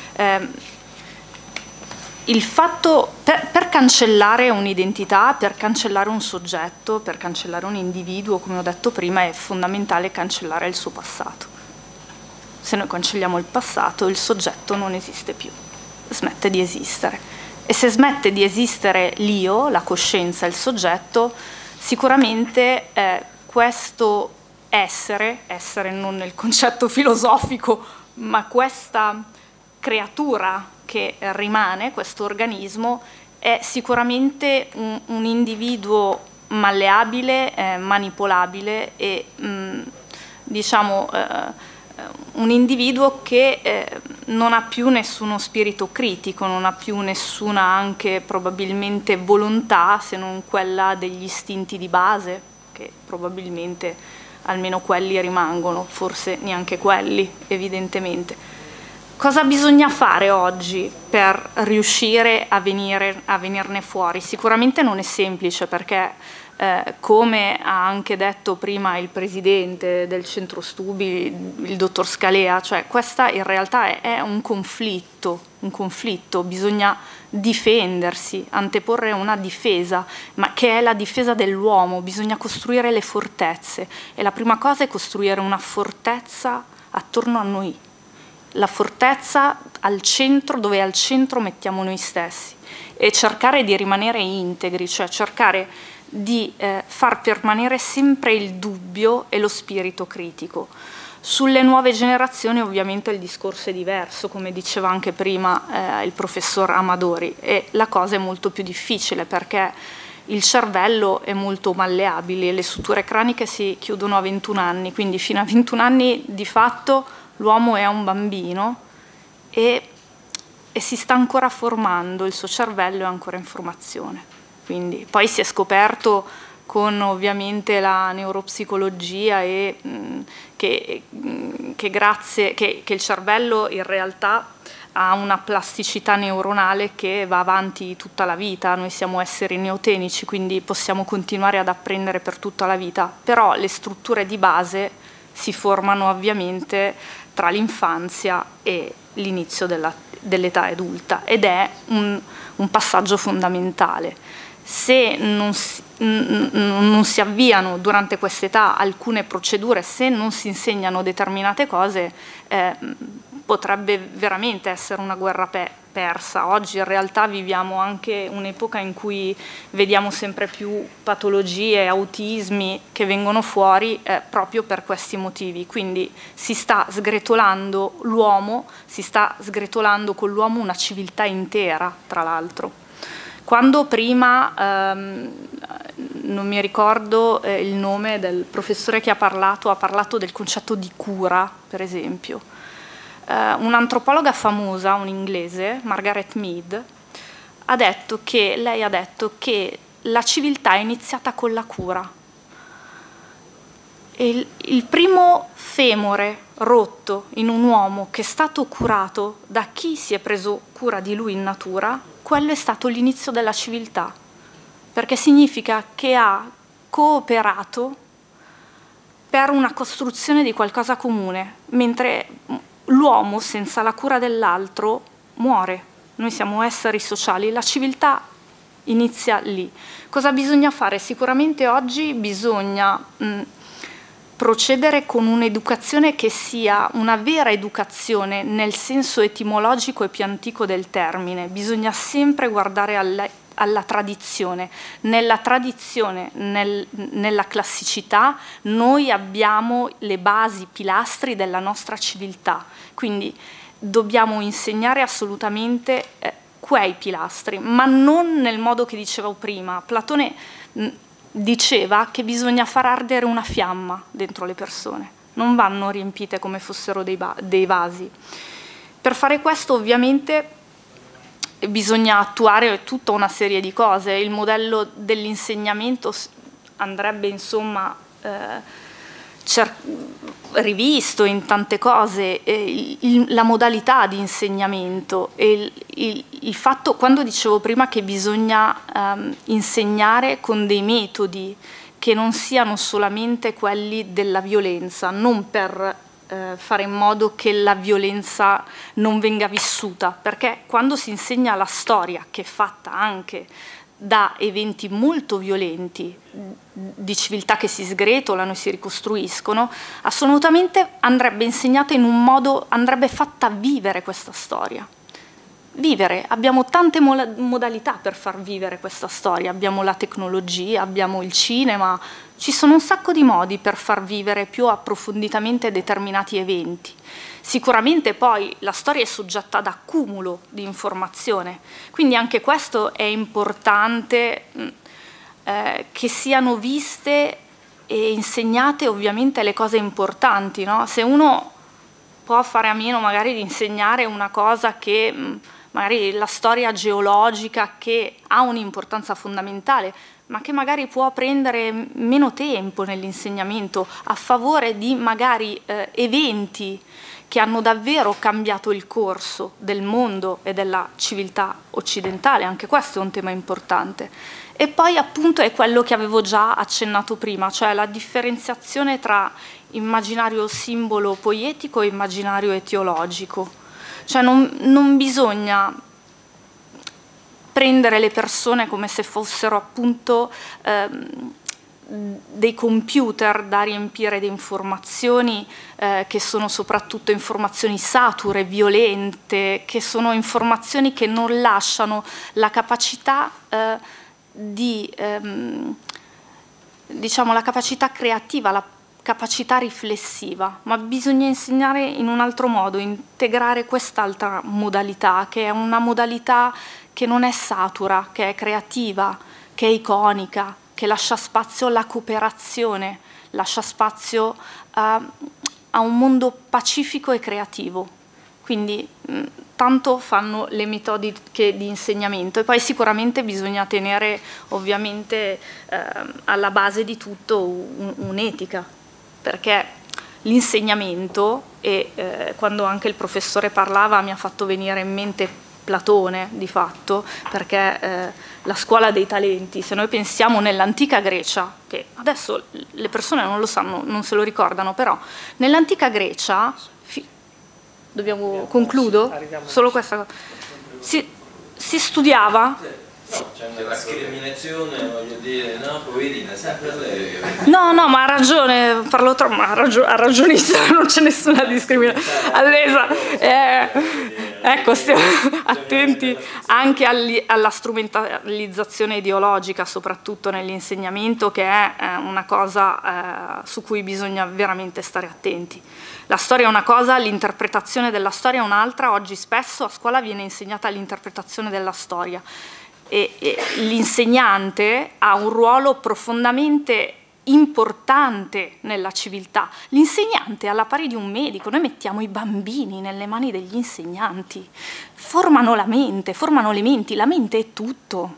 Il fatto, per cancellare un'identità, per cancellare un soggetto, per cancellare un individuo, come ho detto prima, è fondamentale cancellare il suo passato. Se noi cancelliamo il passato, il soggetto non esiste più, smette di esistere. E se smette di esistere l'io, la coscienza, il soggetto, sicuramente questo essere non nel concetto filosofico, ma questa creatura che rimane, questo organismo, è sicuramente un individuo malleabile, manipolabile e diciamo un individuo che non ha più nessuno spirito critico, non ha più nessuna anche probabilmente volontà se non quella degli istinti di base, che probabilmente almeno quelli rimangono, forse neanche quelli evidentemente. Cosa bisogna fare oggi per riuscire a venirne fuori? Sicuramente non è semplice perché come ha anche detto prima il presidente del centro studi, il dottor Scalea, cioè questa in realtà è un conflitto, bisogna difendersi, anteporre una difesa, ma che è la difesa dell'uomo, bisogna costruire le fortezze e la prima cosa è costruire una fortezza attorno a noi, la fortezza al centro, dove al centro mettiamo noi stessi e cercare di rimanere integri, cioè cercare di far permanere sempre il dubbio e lo spirito critico. Sulle nuove generazioni ovviamente il discorso è diverso, come diceva anche prima il professor Amadori, e la cosa è molto più difficile perché il cervello è molto malleabile, le suture craniche si chiudono a 21 anni, quindi fino a 21 anni di fatto l'uomo è un bambino e si sta ancora formando, il suo cervello è ancora in formazione. Quindi, poi si è scoperto con ovviamente la neuropsicologia e che il cervello in realtà ha una plasticità neuronale che va avanti tutta la vita, noi siamo esseri neotenici, quindi possiamo continuare ad apprendere per tutta la vita, però le strutture di base si formano ovviamente tra l'infanzia e l'inizio dell'età adulta ed è un passaggio fondamentale. Se non si avviano durante quest'età alcune procedure, se non si insegnano determinate cose, potrebbe veramente essere una guerra persa. Oggi in realtà viviamo anche un'epoca in cui vediamo sempre più patologie, autismi che vengono fuori proprio per questi motivi. Quindi si sta sgretolando l'uomo, si sta sgretolando con l'uomo una civiltà intera, tra l'altro. Quando prima, non mi ricordo il nome del professore che ha parlato del concetto di cura, per esempio. Un'antropologa famosa, un'inglese, Margaret Mead, lei ha detto che la civiltà è iniziata con la cura. E il primo femore rotto in un uomo che è stato curato da chi si è preso cura di lui in natura, quello è stato l'inizio della civiltà, perché significa che ha cooperato per una costruzione di qualcosa comune, mentre l'uomo senza la cura dell'altro muore. Noi siamo esseri sociali, la civiltà inizia lì. Cosa bisogna fare? Sicuramente oggi bisogna procedere con un'educazione che sia una vera educazione nel senso etimologico e più antico del termine. Bisogna sempre guardare alla tradizione. Nella tradizione, nella classicità, noi abbiamo le basi, i pilastri della nostra civiltà. Quindi dobbiamo insegnare assolutamente quei pilastri, ma non nel modo che dicevo prima. Platone diceva che bisogna far ardere una fiamma dentro le persone, non vanno riempite come fossero dei vasi. Per fare questo ovviamente bisogna attuare tutta una serie di cose. Il modello dell'insegnamento andrebbe insomma rivisto in tante cose, la modalità di insegnamento e il fatto, quando dicevo prima che bisogna insegnare con dei metodi che non siano solamente quelli della violenza, non per fare in modo che la violenza non venga vissuta, perché quando si insegna la storia, che è fatta anche da eventi molto violenti, di civiltà che si sgretolano e si ricostruiscono, assolutamente andrebbe insegnata in un modo, andrebbe fatta vivere questa storia. Vivere, abbiamo tante modalità per far vivere questa storia, abbiamo la tecnologia, abbiamo il cinema, ci sono un sacco di modi per far vivere più approfonditamente determinati eventi. Sicuramente poi la storia è soggetta ad accumulo di informazione, quindi anche questo è importante che siano viste e insegnate ovviamente le cose importanti, no? Se uno può fare a meno magari di insegnare una cosa che magari la storia geologica, che ha un'importanza fondamentale, ma che magari può prendere meno tempo nell'insegnamento a favore di magari eventi che hanno davvero cambiato il corso del mondo e della civiltà occidentale, anche questo è un tema importante. E poi appunto è quello che avevo già accennato prima, cioè la differenziazione tra immaginario simbolo poetico e immaginario etiologico. Cioè non bisogna prendere le persone come se fossero appunto dei computer da riempire di informazioni che sono soprattutto informazioni sature, violente, che sono informazioni che non lasciano la capacità diciamo la capacità creativa, la capacità riflessiva, ma bisogna insegnare in un altro modo, integrare quest'altra modalità, che è una modalità che non è satura, che è creativa, che è iconica, che lascia spazio alla cooperazione, lascia spazio a un mondo pacifico e creativo. Quindi tanto fanno le metodiche di insegnamento e poi sicuramente bisogna tenere ovviamente alla base di tutto un'etica, perché l'insegnamento, e quando anche il professore parlava mi ha fatto venire in mente Platone di fatto, perché la scuola dei talenti, se noi pensiamo nell'antica Grecia, che adesso le persone non lo sanno, non se lo ricordano, però nell'antica Grecia, concludo? Solo questa cosa, si studiava. No, c'è una discriminazione, voglio dire, no, poverina, sempre lei. No, ma ha ragione, parlo troppo, ma ha ragionista, non c'è nessuna discriminazione. Allesa, ecco, stiamo attenti anche alla strumentalizzazione ideologica, soprattutto nell'insegnamento, che è una cosa su cui bisogna veramente stare attenti. La storia è una cosa, l'interpretazione della storia è un'altra. Oggi spesso a scuola viene insegnata l'interpretazione della storia. E l'insegnante ha un ruolo profondamente importante nella civiltà. L'insegnante è alla pari di un medico. Noi mettiamo i bambini nelle mani degli insegnanti, formano la mente, formano le menti, la mente è tutto.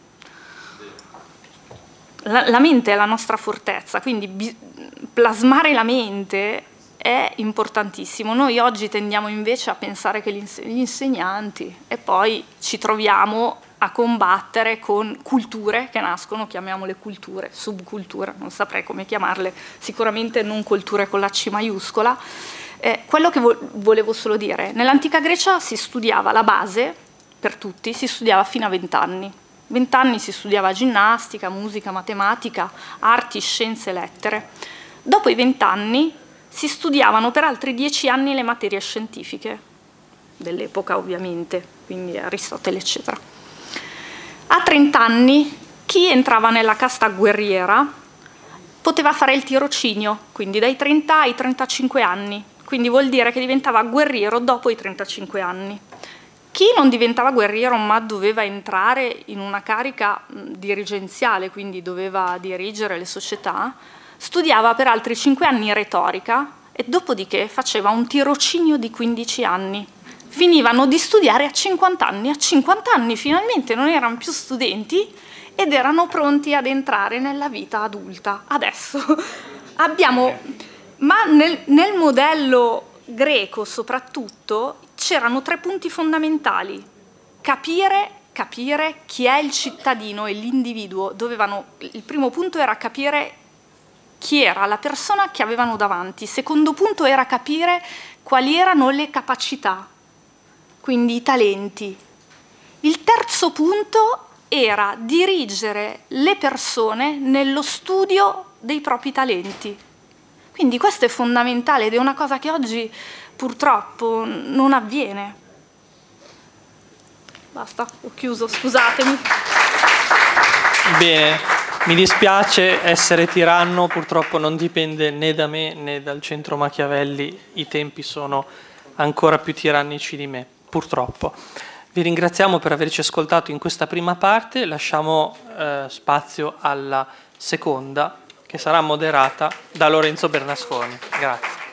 La mente è la nostra fortezza, quindi plasmare la mente è importantissimo. Noi oggi tendiamo invece a pensare che gli insegnanti, e poi ci troviamo a combattere con culture che nascono, chiamiamole culture, subculture, non saprei come chiamarle, sicuramente non culture con la C maiuscola. Quello che volevo solo dire, nell'antica Grecia si studiava la base, per tutti, si studiava fino a 20 anni. 20 anni si studiava ginnastica, musica, matematica, arti, scienze, lettere. Dopo i 20 anni si studiavano per altri 10 anni le materie scientifiche, dell'epoca ovviamente, quindi Aristotele eccetera. A 30 anni chi entrava nella casta guerriera poteva fare il tirocinio, quindi dai 30 ai 35 anni, quindi vuol dire che diventava guerriero dopo i 35 anni. Chi non diventava guerriero ma doveva entrare in una carica dirigenziale, quindi doveva dirigere le società, studiava per altri 5 anni retorica e dopodiché faceva un tirocinio di 15 anni. Finivano di studiare a 50 anni. A 50 anni finalmente non erano più studenti ed erano pronti ad entrare nella vita adulta. Adesso abbiamo... Ma nel modello greco soprattutto c'erano 3 punti fondamentali. Capire chi è il cittadino e l'individuo. Il primo punto era capire chi era la persona che avevano davanti. Il secondo punto era capire quali erano le capacità, quindi i talenti. Il terzo punto era dirigere le persone nello studio dei propri talenti. Quindi questo è fondamentale ed è una cosa che oggi purtroppo non avviene. Basta, ho chiuso, scusatemi. Bene, mi dispiace essere tiranno, purtroppo non dipende né da me né dal centro Machiavelli, i tempi sono ancora più tirannici di me, purtroppo. Vi ringraziamo per averci ascoltato in questa prima parte, lasciamo spazio alla seconda, che sarà moderata da Lorenzo Bernasconi. Grazie.